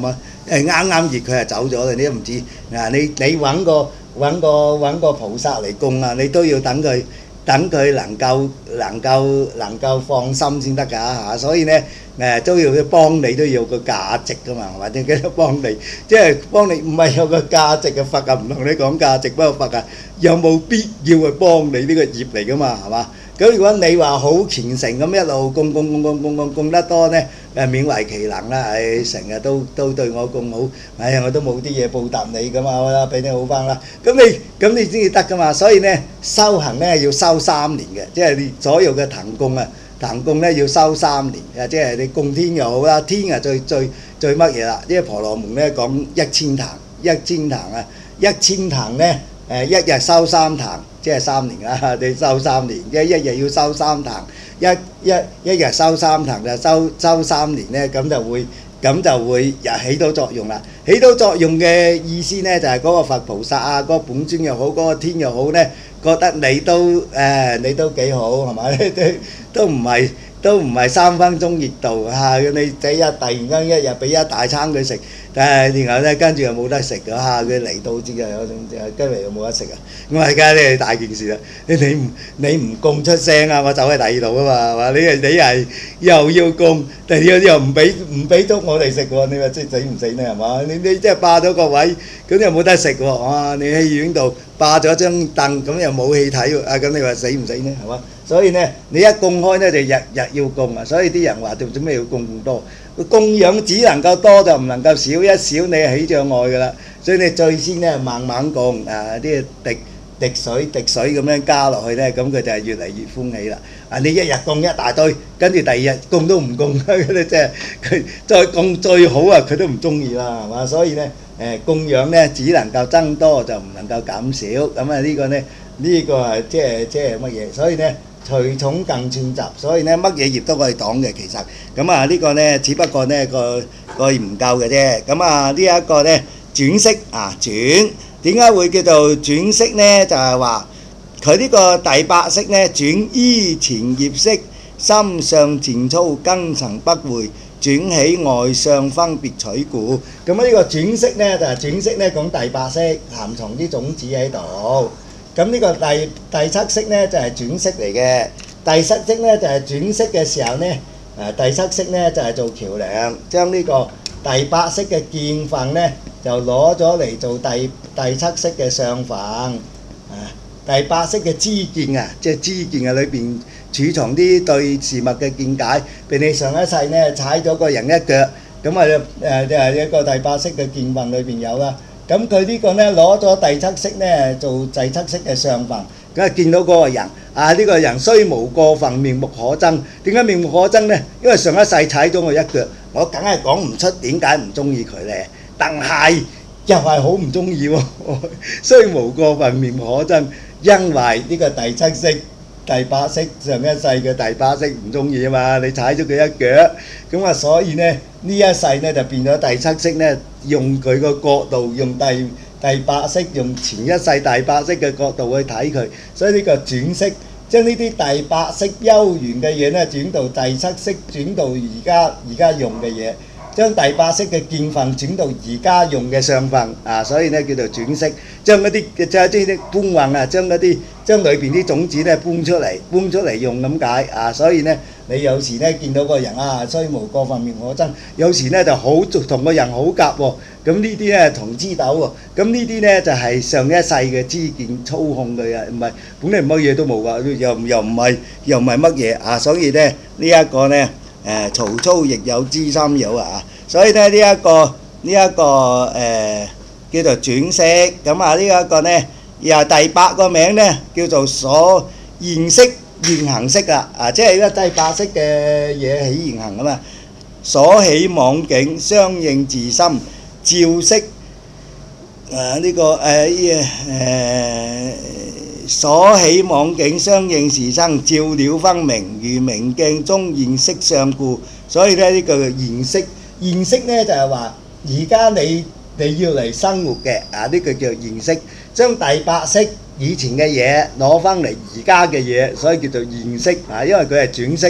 [SPEAKER 1] 誒啱啱熱佢就走咗啦，你都唔知啊！你你揾個揾個揾個菩薩嚟供啊，你都要等佢等佢能夠能夠能夠放心先得㗎嚇，所以咧誒都要幫你都要個價值㗎嘛，或者幾多幫你，即係幫你唔係有個價值嘅佛啊，唔同你講價值，不過佛啊有冇必要去幫你呢個業嚟㗎嘛，係嘛？咁如果你話好虔誠咁一路供供供供供供供得多咧，誒勉為其能啦，誒成日都都對我咁好，哎呀我都冇啲嘢報答你咁啊，好啦，俾你好翻啦。咁你咁你先至得噶嘛，所以咧修行咧要修三年嘅，即係你所有嘅騰供啊，騰供咧要修三年，啊即係你供天又好啦，天啊最最最乜嘢啦？因為婆羅門咧講一千騰，一千騰啊，一千騰咧誒一日修三騰。即係三年啦，你修三年，即係一日要修三騰，一一一日修三騰就修修三年咧，咁就會咁就會起到作用啦。起到作用嘅意思咧，就係嗰個佛菩薩啊，嗰個本尊又好，嗰個天又好咧，覺得你都誒你都幾好係咪？都都唔係都唔係三分鐘熱度嚇，你第一突然間一日俾一大餐佢食。誒，然後咧跟住又冇得食㗎嚇，佢嚟到之後有種跟住又冇得食啊！咁啊，而家咧大件事啦，你你唔你唔供出聲啊，我走喺第二度啊嘛，係嘛？你係你係又要供，第二個又唔俾唔俾粥我哋食喎，你話即係死唔死咧係嘛？你你即係霸咗個位，咁又冇得食喎，哇！你喺醫院度霸咗張凳，咁又冇戲睇喎，啊咁你話死唔死咧係嘛？所以咧你一供開咧就日日要供啊，所以啲人話做做咩要供咁多？供養只能夠多就唔能夠少，一少你起障礙㗎啦。所以你最先咧慢慢供啊，啲滴滴水滴水咁樣加落去咧，咁佢就係越嚟越歡喜啦。啊，你一日供一大堆，跟住第二日供都唔供，嗰啲即係佢再供最好啊，佢都唔中意啦，係嘛？所以咧誒供養咧只能夠增多就唔能夠減少。咁啊呢個咧呢個係即係即係乜嘢？所以咧。隨重更串習，所以咧乜嘢業都可以擋嘅其實，咁啊呢個咧只不過咧個個唔夠嘅啫，咁啊呢一個咧轉識啊轉，點解會叫做轉識咧？就係話佢呢個第八識咧轉依前業識，心上前操根塵不會，轉起外相分別取故。咁啊呢個轉識咧就係轉識咧講第八識含藏啲種子喺度。咁呢個第第七識咧就係轉識嚟嘅，第七識咧就係轉識嘅時候咧，誒第七識咧就係做橋梁，將呢個第八識嘅見分咧就攞咗嚟做第第七識嘅相分，啊第八識嘅知見啊，即係知見嘅裏邊儲藏啲對事物嘅見解，俾你上一世咧踩咗個人一腳，咁啊誒就係一個第八識嘅見分裏邊有啦。咁佢呢個咧攞咗第七識咧做第七識嘅相分，咁啊見到嗰個人啊呢個人雖無過分面目可憎，點解面目可憎咧？因為上一世踩咗我一腳，我梗係講唔出點解唔中意佢咧，但係又係好唔中意喎。雖無過分面目可憎，因為呢個第七識、第八識上一世嘅第八識唔中意啊嘛，你踩咗佢一腳，咁啊所以咧呢一世咧就變咗第七識咧。用佢個角度，用第第八識，用前一世第八識嘅角度去睇佢，所以呢個轉識，將呢啲第八識幽緣嘅嘢咧轉到第七識，轉到而家而家用嘅嘢，將第八識嘅見分轉到而家用嘅相分啊，所以咧叫做轉識，將嗰啲即係啲啲搬運啊，將嗰啲將裏邊啲種子咧搬出嚟，搬出嚟用咁解啊，所以咧。你有時咧見到個人啊，雖無過分面目可憎，有時咧就好同個人好夾喎。咁呢啲咧同枝鬥喎。咁呢啲咧就係上一世嘅知見操控佢啊，唔係本嚟乜嘢都冇噶，又又唔係又唔係乜嘢啊。所以咧呢一個咧誒曹操亦有知心友啊。所以咧呢一個呢一個誒叫做轉識。咁啊呢一個咧又第八個名咧叫做所現識。現行識啦，啊，即係呢個第八識嘅嘢起現行啊嘛。所起妄境相應自心，照識誒呢個誒誒所起妄境相應時生，照了分明，如明鏡中現色相故。所以咧呢個現識，現識咧就係話而家你你要嚟生活嘅啊，呢個叫現識，將第八識。以前嘅嘢攞翻嚟而家嘅嘢，所以叫做現識啊！因為佢係轉識，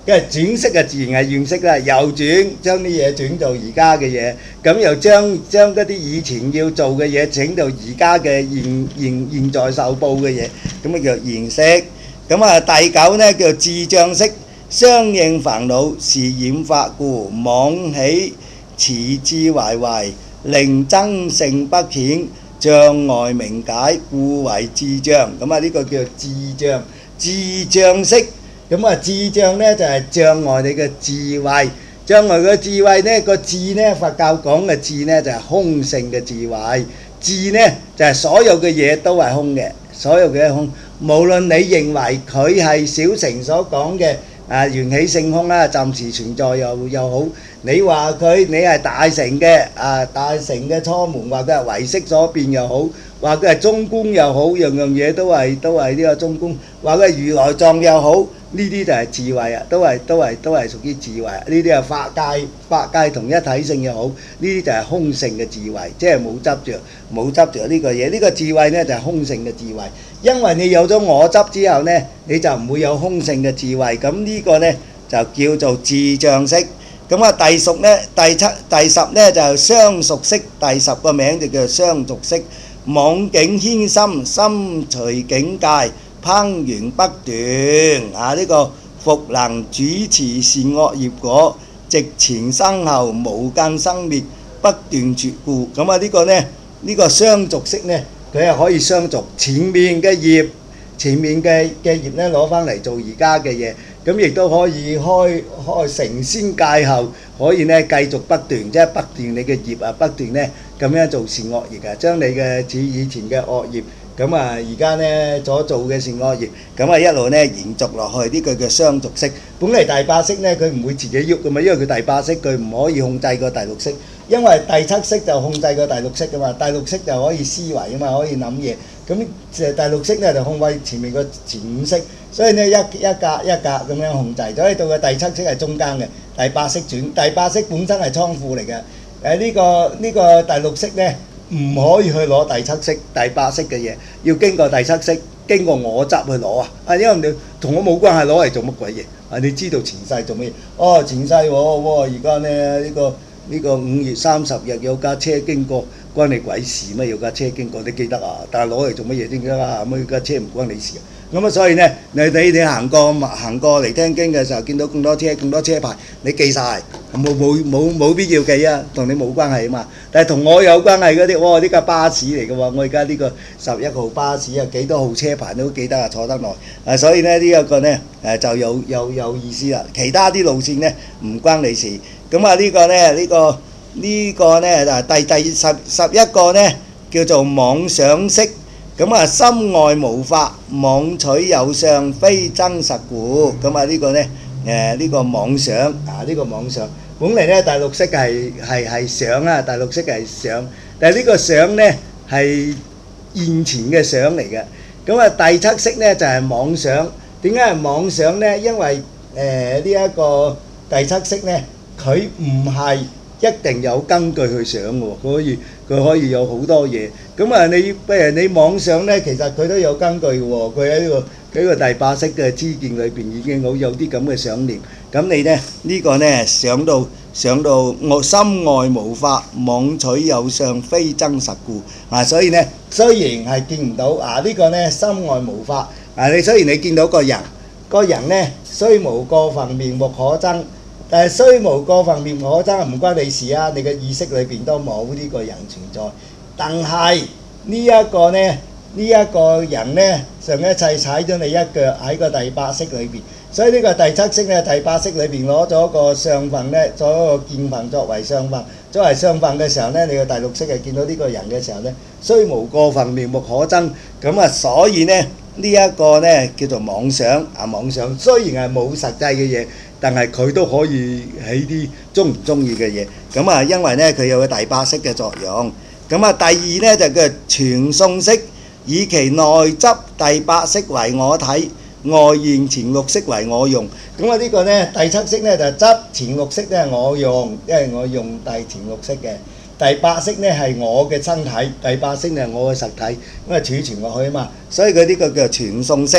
[SPEAKER 1] 跟住轉色啊，自然係現色啦，又轉將啲嘢轉做而家嘅嘢，咁又將將嗰啲以前要做嘅嘢整到而家嘅現現現在受報嘅嘢，咁啊叫現色。咁啊第九呢叫智障色，相應煩惱是染法故，妄起持智懷懷，令增勝不顯，障礙明解，故為智障。咁啊呢個叫智障，智障色。咁啊智障呢就係障礙你嘅智慧，障礙個智慧呢個智呢，佛教講嘅智呢就係空性嘅智慧，智呢就係所有嘅嘢都係空嘅，所有嘅空，無論你認為佢係小乘所講嘅啊緣起性空啦，暫時存在又又好，你話佢你係大乘嘅啊大乘嘅初門，或者係唯識所變又好，或佢係中觀又好，樣樣嘢都係都係呢個中觀，或佢係如來藏又好。呢啲就係智慧啊，都係都係都係屬於智慧。呢啲係法界，法界同一體性又好，呢啲就係空性嘅智慧，即係冇執着，冇執着呢個嘢。呢個智慧呢就係空性嘅智慧，因為你有咗我執之後呢，你就唔會有空性嘅智慧。咁呢個呢就叫做智障色。咁啊第十呢，第七第十呢就係相續色，第十個名就叫做相續色。妄境牽心，心隨境界，烹源不斷啊！呢個復能主持善惡業果，直前生後無間生滅，不斷絕故。咁啊呢個呢，呢個相續色呢，佢係可以相續前面嘅業，前面嘅嘅業呢攞翻嚟做而家嘅嘢，咁亦都可以開開成仙界後，可以呢繼續不斷，即係不斷你嘅業啊，不斷呢咁樣做善惡業啊，將你嘅似以前嘅惡業。咁啊，而家呢所做嘅善惡業，咁啊一路呢延續落去，呢個叫相續色。本嚟第八識呢，佢唔會自己喐噶嘛，因為佢第八識佢唔可以控制個第六識，因為第七識就控制個第六識噶嘛，第六識就可以思維噶嘛，可以諗嘢。咁誒第六識呢就控制前面個前五識，所以呢一一格一格咁樣控制，所以到個第七識係中間嘅，第八識轉，第八識本身係倉庫嚟嘅。誒呢個呢個第六識呢。唔可以去攞第七識、第八識嘅嘢，要經過第七識，經過我執去攞啊！啊，因為你同我冇關係，攞嚟做乜鬼嘢？啊，你知道前世做乜嘢？哦，前世喎，喎而家呢呢個呢個五月三十日有架車經過，關你鬼事咩？有架車經過，你記得啊？但係攞嚟做乜嘢先得啊？咁架車唔關你事啊！咁啊，所以呢，你你你行過行過嚟聽經嘅時候，見到咁多車咁多車牌，你記晒，冇冇冇冇必要記啊，同你冇關係啊嘛。但係同我有關係嗰啲，哇！呢架巴士嚟嘅喎，我而家呢個十一號巴士啊，幾多號車牌都記得啊，坐得耐啊，所以呢呢一個呢誒就有有有意思啦。其他啲路線呢唔關你事。咁啊呢個呢呢個呢個呢嗱第第十十一個呢叫做妄想色。咁啊，心外無法，妄取有相，非真實故。咁啊，呢個呢，誒呢個妄想啊，呢個妄想，本嚟呢第六識係係係想啊，第六識係想，但係呢個想呢係現前嘅想嚟嘅。咁啊，第七識呢就係妄想。點解係妄想呢？因為誒呢一個第七識呢，佢唔係一定有根據去想嘅喎，佢可以佢可以有好多嘢。咁啊，你譬如你妄想呢，其實佢都有根據嘅喎。佢喺呢個喺個第八識嘅知見裏邊已經好有啲咁嘅想念。咁你呢呢個呢想到想到我心外無法，妄取有相，非真實故。啊，所以呢雖然係見唔到啊，呢個呢心外無法啊，你雖然你見到個人，個人呢雖無過分面目可憎。但係雖無過分面目可憎，唔關你事啊！你嘅意識裏邊都冇呢個人存在。但係呢一個呢，呢一個人呢，上一世踩咗你一腳喺個第八識裏邊，所以呢個第七識呢，第八識裏邊攞咗個相分呢，做一個見分作為相分，作為相分嘅時候呢，你個第六識係見到呢個人嘅時候呢，雖無過分面目可憎，咁啊，所以呢呢一個呢叫做妄想啊，妄想雖然係冇實際嘅嘢。但係佢都可以起啲中唔中意嘅嘢，咁啊，因為呢佢有個第八識嘅作用。咁啊，第二呢就叫傳送識，以其內執第八識為我體，外現前六識為我用。咁啊，呢個呢第七識呢就執前六識呢係我用，因為我用第前六識嘅。第八識呢係我嘅身體，第八識呢係我嘅實體，咁啊儲存落去啊嘛。所以佢呢個叫傳送識。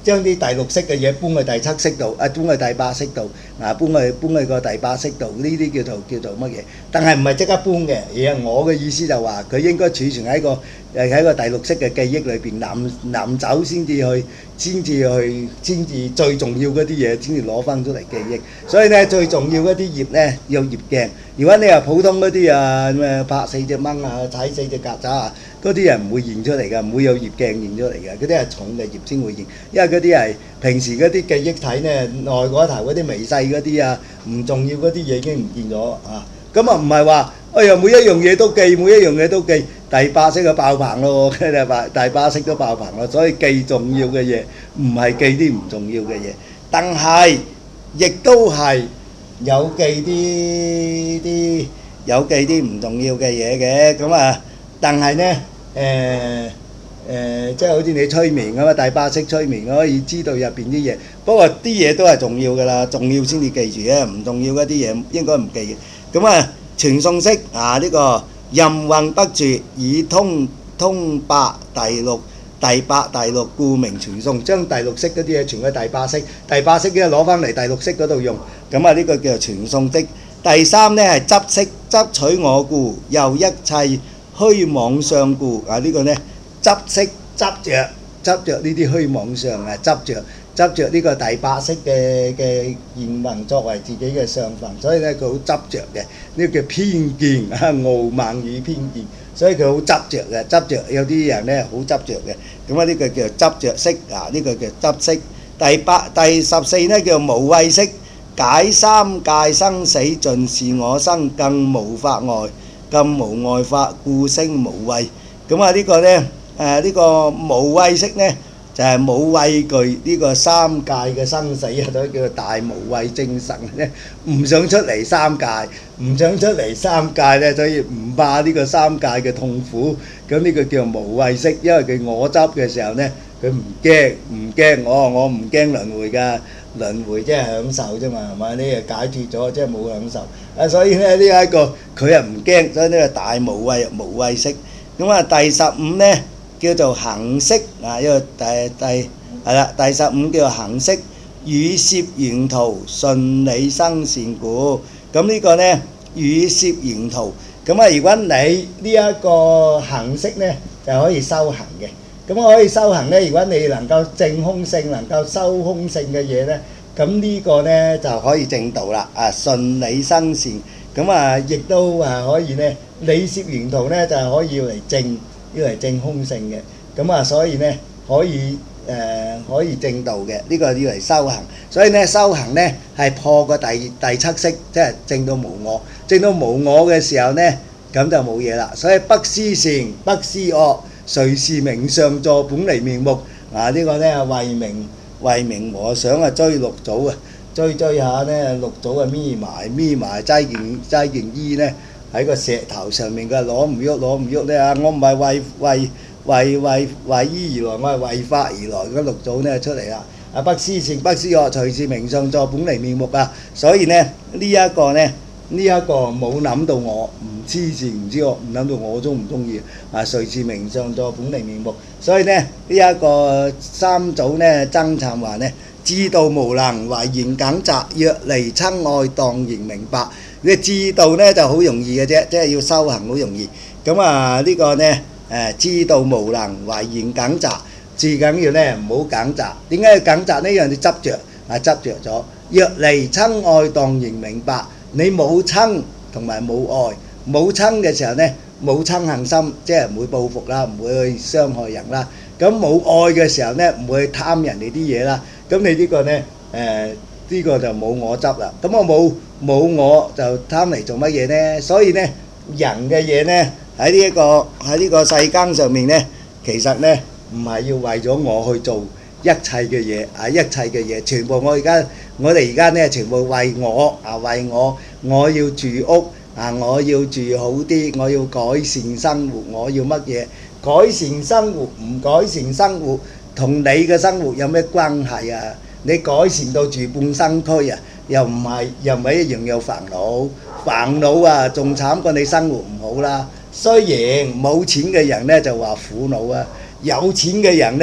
[SPEAKER 1] 將啲第六式嘅嘢搬去第七式度，啊搬去第八式度，啊搬去搬去個第八式度，呢啲叫做叫做乜嘢？但係唔係即刻搬嘅，而係我嘅意思就話佢應該儲存喺個誒喺個第六式嘅記憶裏邊，臨臨走先至去，先至去，先至最重要嗰啲嘢先至攞翻出嚟記憶。所以咧最重要嗰啲頁咧要頁鏡。如果你話普通嗰啲啊咩拍四隻蚊啊，踩四隻曱甴啊，嗰啲人唔會現出嚟㗎，唔會有頁鏡現出嚟㗎，嗰啲係重嘅頁先會現，因為嗰啲係平時嗰啲記憶體咧內嗰頭嗰啲微細嗰啲啊，唔重要嗰啲嘢已經唔見咗啊。咁啊唔係話，哎呀每一樣嘢都記，每一樣嘢都記，第八式就爆棚咯，第八第八式都爆棚咯，所以記重要嘅嘢，唔係記啲唔重要嘅嘢，但係亦都係有記啲啲有記啲唔重要嘅嘢嘅，咁啊，但係咧誒誒，即係好似你催眠咁啊，第八式催眠可以知道入邊啲嘢，不過啲嘢都係重要㗎啦，重要先至記住嘅，唔重要嗰啲嘢應該唔記嘅。咁啊，傳送式啊呢個任運不絕，以通通八第六第八第六故名傳送，將第六式嗰啲嘢傳去第八式，第八式嘅攞翻嚟第六式嗰度用，咁啊呢個叫做傳送式。第三呢係執式，執取我故，又一切虛妄相故啊呢個呢執式執着執着呢啲虛妄相啊執着。執着呢個第八式嘅嘅現行作為自己嘅上分，所以咧佢好執着嘅，呢個叫偏見啊，傲慢與偏見，所以佢好執着嘅，執着有啲人咧好執着嘅，咁啊呢個叫執着式啊，呢個叫執式。第八第十四咧叫無畏式，解三界生死盡是我生，更無法外，更無外法，故聲無畏。咁啊呢個咧誒呢個無畏式咧。就係冇畏懼呢個三界嘅生死啊，所以叫做大無畏精神咧，唔想出嚟三界，唔想出嚟三界咧，所以唔怕呢個三界嘅痛苦。咁呢個叫做無畏式，因為佢我執嘅時候咧，佢唔驚唔驚我，我唔驚輪迴㗎，輪迴即係享受啫嘛，係嘛？你誒解脫咗，即係冇享受啊，所以咧呢一個佢又唔驚，所以呢個大無畏無畏式。咁啊第十五咧。叫做行式啊，呢個第第係啦，第十五叫做行式，與攝沿途順理生善故。咁呢個呢，與攝沿途，咁啊，如果你呢一個行式呢，就可以修行嘅。咁可以修行呢，如果你能夠證空性，能夠修空性嘅嘢呢，咁呢個呢就可以證道啦。啊，順理生善，咁啊，亦都啊可以呢，理攝沿途呢就係可以要嚟證。要嚟證空性嘅，咁啊，所以呢可以誒、呃、可以證道嘅，呢、這個要嚟修行。所以呢修行呢係破個第第七式，即係證到無我。證到無我嘅時候呢，咁就冇嘢啦。所以不思善，不思惡，誰是名上座本嚟面目啊？呢、這個呢慧明慧明和尚啊追六祖啊，追追下呢六祖啊眯埋眯埋齋件齋件衣呢。喺個石頭上面，佢攞唔喐，攞唔喐咧啊！我唔係為為為為為醫而來，我係為法而來。嗰六祖咧出嚟啦，啊不思善，不思惡，隨是名上座本嚟面目啊！所以呢呢一、這個呢呢一、這個冇諗到我唔知善唔知惡，唔諗到我中唔中意啊！隨是名上座本嚟面目，所以呢呢一、這個三祖呢僧璨話呢，知道無能，唯言耿直，若離親愛，當然明白。你知道呢就好容易嘅啫，即係要修行好容易。咁啊呢個呢誒知道無能，唯言耿直，最緊要呢唔好耿直。點解要耿直呢？因為你執着啊執着咗。若離親愛，當然明白。你冇親同埋冇愛，冇親嘅時候呢，冇親恨心，即係唔會報復啦，唔會去傷害人啦。咁冇愛嘅時候呢，唔會去貪人哋啲嘢啦。咁你呢個呢誒呢個就冇我執啦。咁我冇。冇我就貪嚟做乜嘢呢？所以呢，人嘅嘢呢喺呢一個喺呢個世間上面呢，其實呢唔係要為咗我去做一切嘅嘢啊！一切嘅嘢全部我而家我哋而家呢全部為我啊，為我我要住屋啊，我要住好啲，我要改善生活，我要乜嘢？改善生活唔改善生活，同你嘅生活有咩關係啊？你改善到住半山區啊？又唔係，又唔係一樣有煩惱，煩惱啊，仲慘過你生活唔好啦。雖然冇錢嘅人呢就話苦惱啊，有錢嘅人呢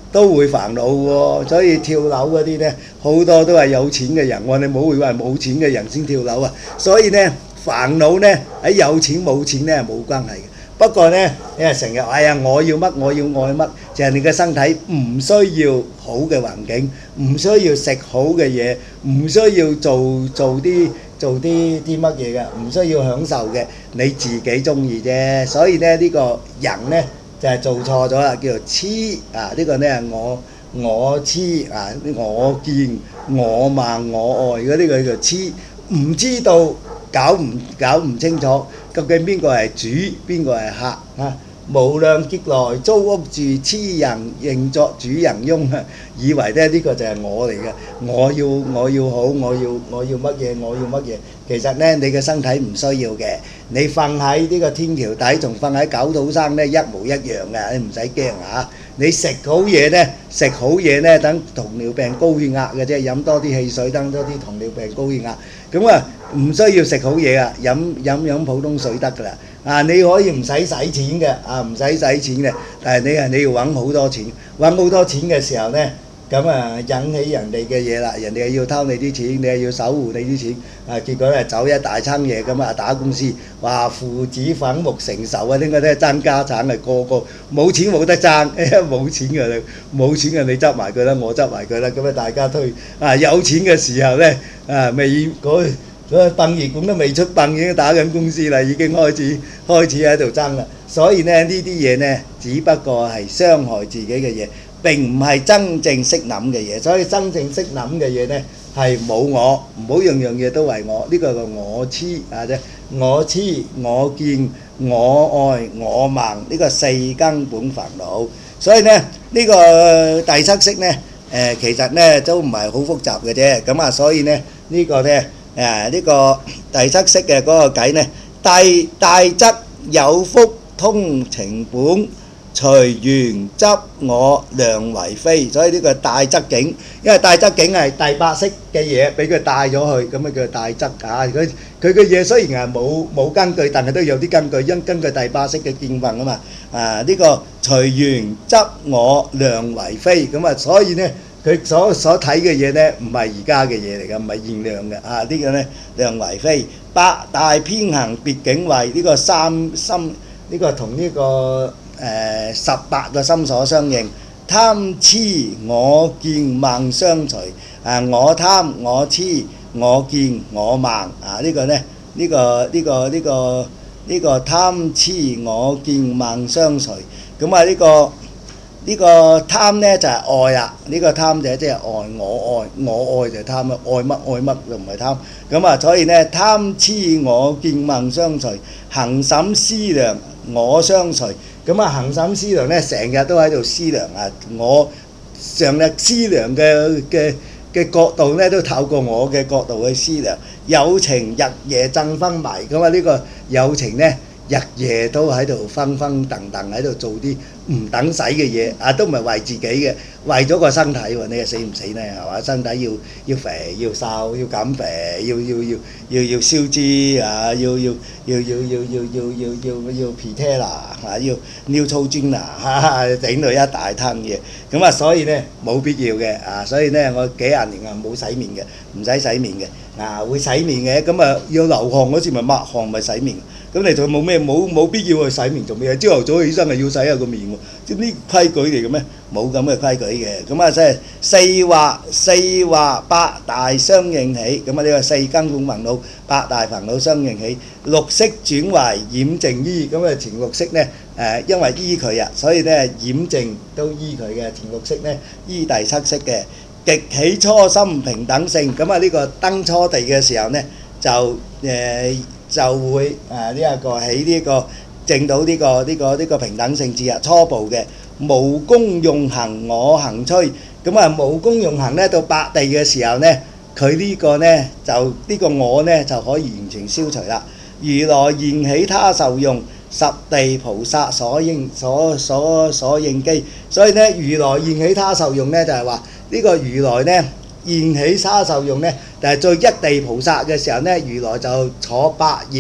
[SPEAKER 1] 都會煩惱喎。所以跳樓嗰啲呢，好多都係有錢嘅人喎，你唔好以為冇錢嘅人先跳樓啊。所以呢，煩惱呢喺有錢冇錢呢係冇關係嘅。不過呢，你係成日哎呀我要乜我要愛乜，就係你嘅身體唔需要好嘅環境，唔需要食好嘅嘢，唔需要做做啲做啲啲乜嘢嘅，唔需要享受嘅，你自己中意啫。所以呢，呢個人呢就係做錯咗啦，叫做痴啊！呢個呢係我我痴啊，我見我慢我愛嗰啲個叫痴，唔知道搞唔搞唔清楚。究竟邊個係主，邊個係客啊？無量劫來租屋住，痴人認作主人翁啊！以為咧呢個就係我嚟嘅，我要我要好，我要我要乜嘢，我要乜嘢。其實呢，你嘅身體唔需要嘅，你瞓喺呢個天橋底，同瞓喺九肚山呢一模一樣嘅，你唔使驚啊！你食好嘢呢，食好嘢呢，等糖尿病高血壓嘅啫，飲多啲汽水，等多啲糖尿病高血壓。咁啊，唔需要食好嘢啊，飲飲飲普通水得㗎啦。啊，你可以唔使使錢嘅，啊唔使使錢嘅，但係你係你要揾好多錢，揾好多錢嘅時候呢，咁啊引起人哋嘅嘢啦，人哋係要偷你啲錢，你係要守護你啲錢，啊結果咧走一大餐嘢咁啊打官司，話父子反目成仇啊，點解咧爭家產係個個冇錢冇得爭，冇錢嘅冇錢嘅你執埋佢啦，我執埋佢啦，咁啊大家推啊有錢嘅時候呢，啊未嗰嗰個殯儀館都未出殯已經打緊官司啦，已經開始開始喺度爭啦。所以呢呢啲嘢呢，只不過係傷害自己嘅嘢，並唔係真正識諗嘅嘢。所以真正識諗嘅嘢呢，係冇我，唔好樣樣嘢都為我。呢個係我痴啊啫，我痴我見我愛我盲，呢個四根本煩惱。所以呢呢個第七識呢，誒其實呢都唔係好複雜嘅啫。咁啊，所以呢呢個呢。誒呢個第七識嘅嗰個計呢，大大則有福通情本，隨緣執我量為非。所以呢個大則境，因為大則境係第八識嘅嘢，俾佢帶咗去，咁啊叫大則啊。佢佢嘅嘢雖然係冇冇根據，但係都有啲根據，因根據第八識嘅見分啊嘛。啊呢個隨緣執我量為非，咁啊所以呢。佢所所睇嘅嘢呢，唔係而家嘅嘢嚟㗎，唔係現量嘅啊！呢個呢量為非，八大偏行別境慧，呢個三心呢個同呢個誒十八個心所相應，貪痴我見慢相隨啊！我貪我痴我見我慢啊！呢個呢呢個呢個呢個呢個貪痴我見慢相隨，咁啊呢個。呢個貪呢就係愛啦，呢個貪就即係愛我愛我愛就係貪啦，愛乜愛乜就唔係貪。咁啊，所以呢貪痴我見慢相隨，行審思量我相隨。咁啊，行審思量呢成日都喺度思量啊，我成日思量嘅嘅嘅角度呢都透過我嘅角度去思量。有情日夜爭昏迷，咁啊呢個有情呢日夜都喺度昏昏騰騰喺度做啲唔等使嘅嘢啊，都唔係為自己嘅，為咗個身體喎。你係死唔死呢？係嘛？身體要要肥要瘦要減肥要要要要要燒脂啊，要要要要要要要要要要 Pitera 嚇，要 Neutrogena 嚇，整到一大攤嘢。咁啊，所以呢冇必要嘅啊，所以呢我幾廿年啊冇洗面嘅，唔使洗面嘅啊，會洗面嘅。咁啊要流汗嗰時咪抹汗咪洗面。咁你就冇咩冇冇必要去洗面做咩？朝頭早起身係要洗下個面喎，即係呢規矩嚟嘅咩？冇咁嘅規矩嘅。咁啊，即係四惑四惑八大相應起，咁啊呢個四根本煩惱八大煩惱相應起，六識轉為染淨依。咁啊前六識呢誒，因為依佢啊，所以呢染淨都依佢嘅。前六識呢依第七識嘅，極起初心平等性。咁啊呢個登初地嘅時候呢就誒。就會誒呢一個喺呢個證到呢個呢個呢個平等性智啊，初步嘅無功用行我行趨，咁啊無功用行呢到八地嘅時候呢，佢呢個呢就呢個我呢就可以完全消除啦。如來現起他受用，十地菩薩所應所所所應機，所以呢如來現起他受用呢就係話呢個如來呢現起他受用呢。但係做一地菩薩嘅時候呢，如來就坐百葉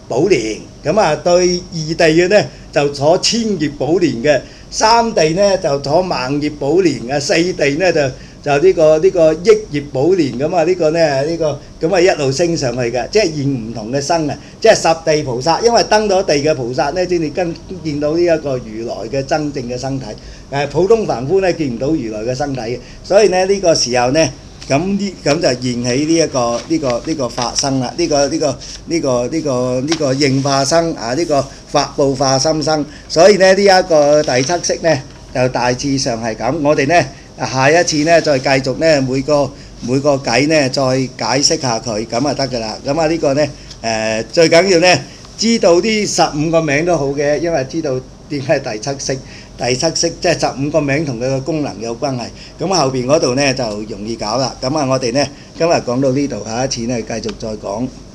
[SPEAKER 1] 寶蓮，咁啊對二地嘅呢就坐千葉寶蓮嘅，三地呢就坐萬葉寶蓮啊，四地呢就就呢、這個呢、這個億葉寶蓮咁啊，呢個呢呢、這個咁啊一路升上去嘅，即係現唔同嘅生啊，即係十地菩薩，因為登咗地嘅菩薩呢，先至跟見到呢一個如來嘅真正嘅身體，誒普通凡夫呢見唔到如來嘅身體嘅，所以呢呢、這個時候呢。咁呢咁就現起呢一個呢、這個呢、這個法生啦，呢、這個呢、這個呢、這個呢、這個呢、這個應化生啊，呢、這個法報化心生，所以呢呢一、這個第七式呢就大致上係咁，我哋呢下一次呢再繼續呢每個每個偈呢再解釋下佢，咁啊得㗎啦。咁啊呢個呢誒、呃、最緊要呢知道呢十五個名都好嘅，因為知道點解係第七式。第七式即係十五個名同佢嘅功能有關係，咁後邊嗰度呢就容易搞啦。咁啊，我哋呢今日講到呢度，下一次呢繼續再講。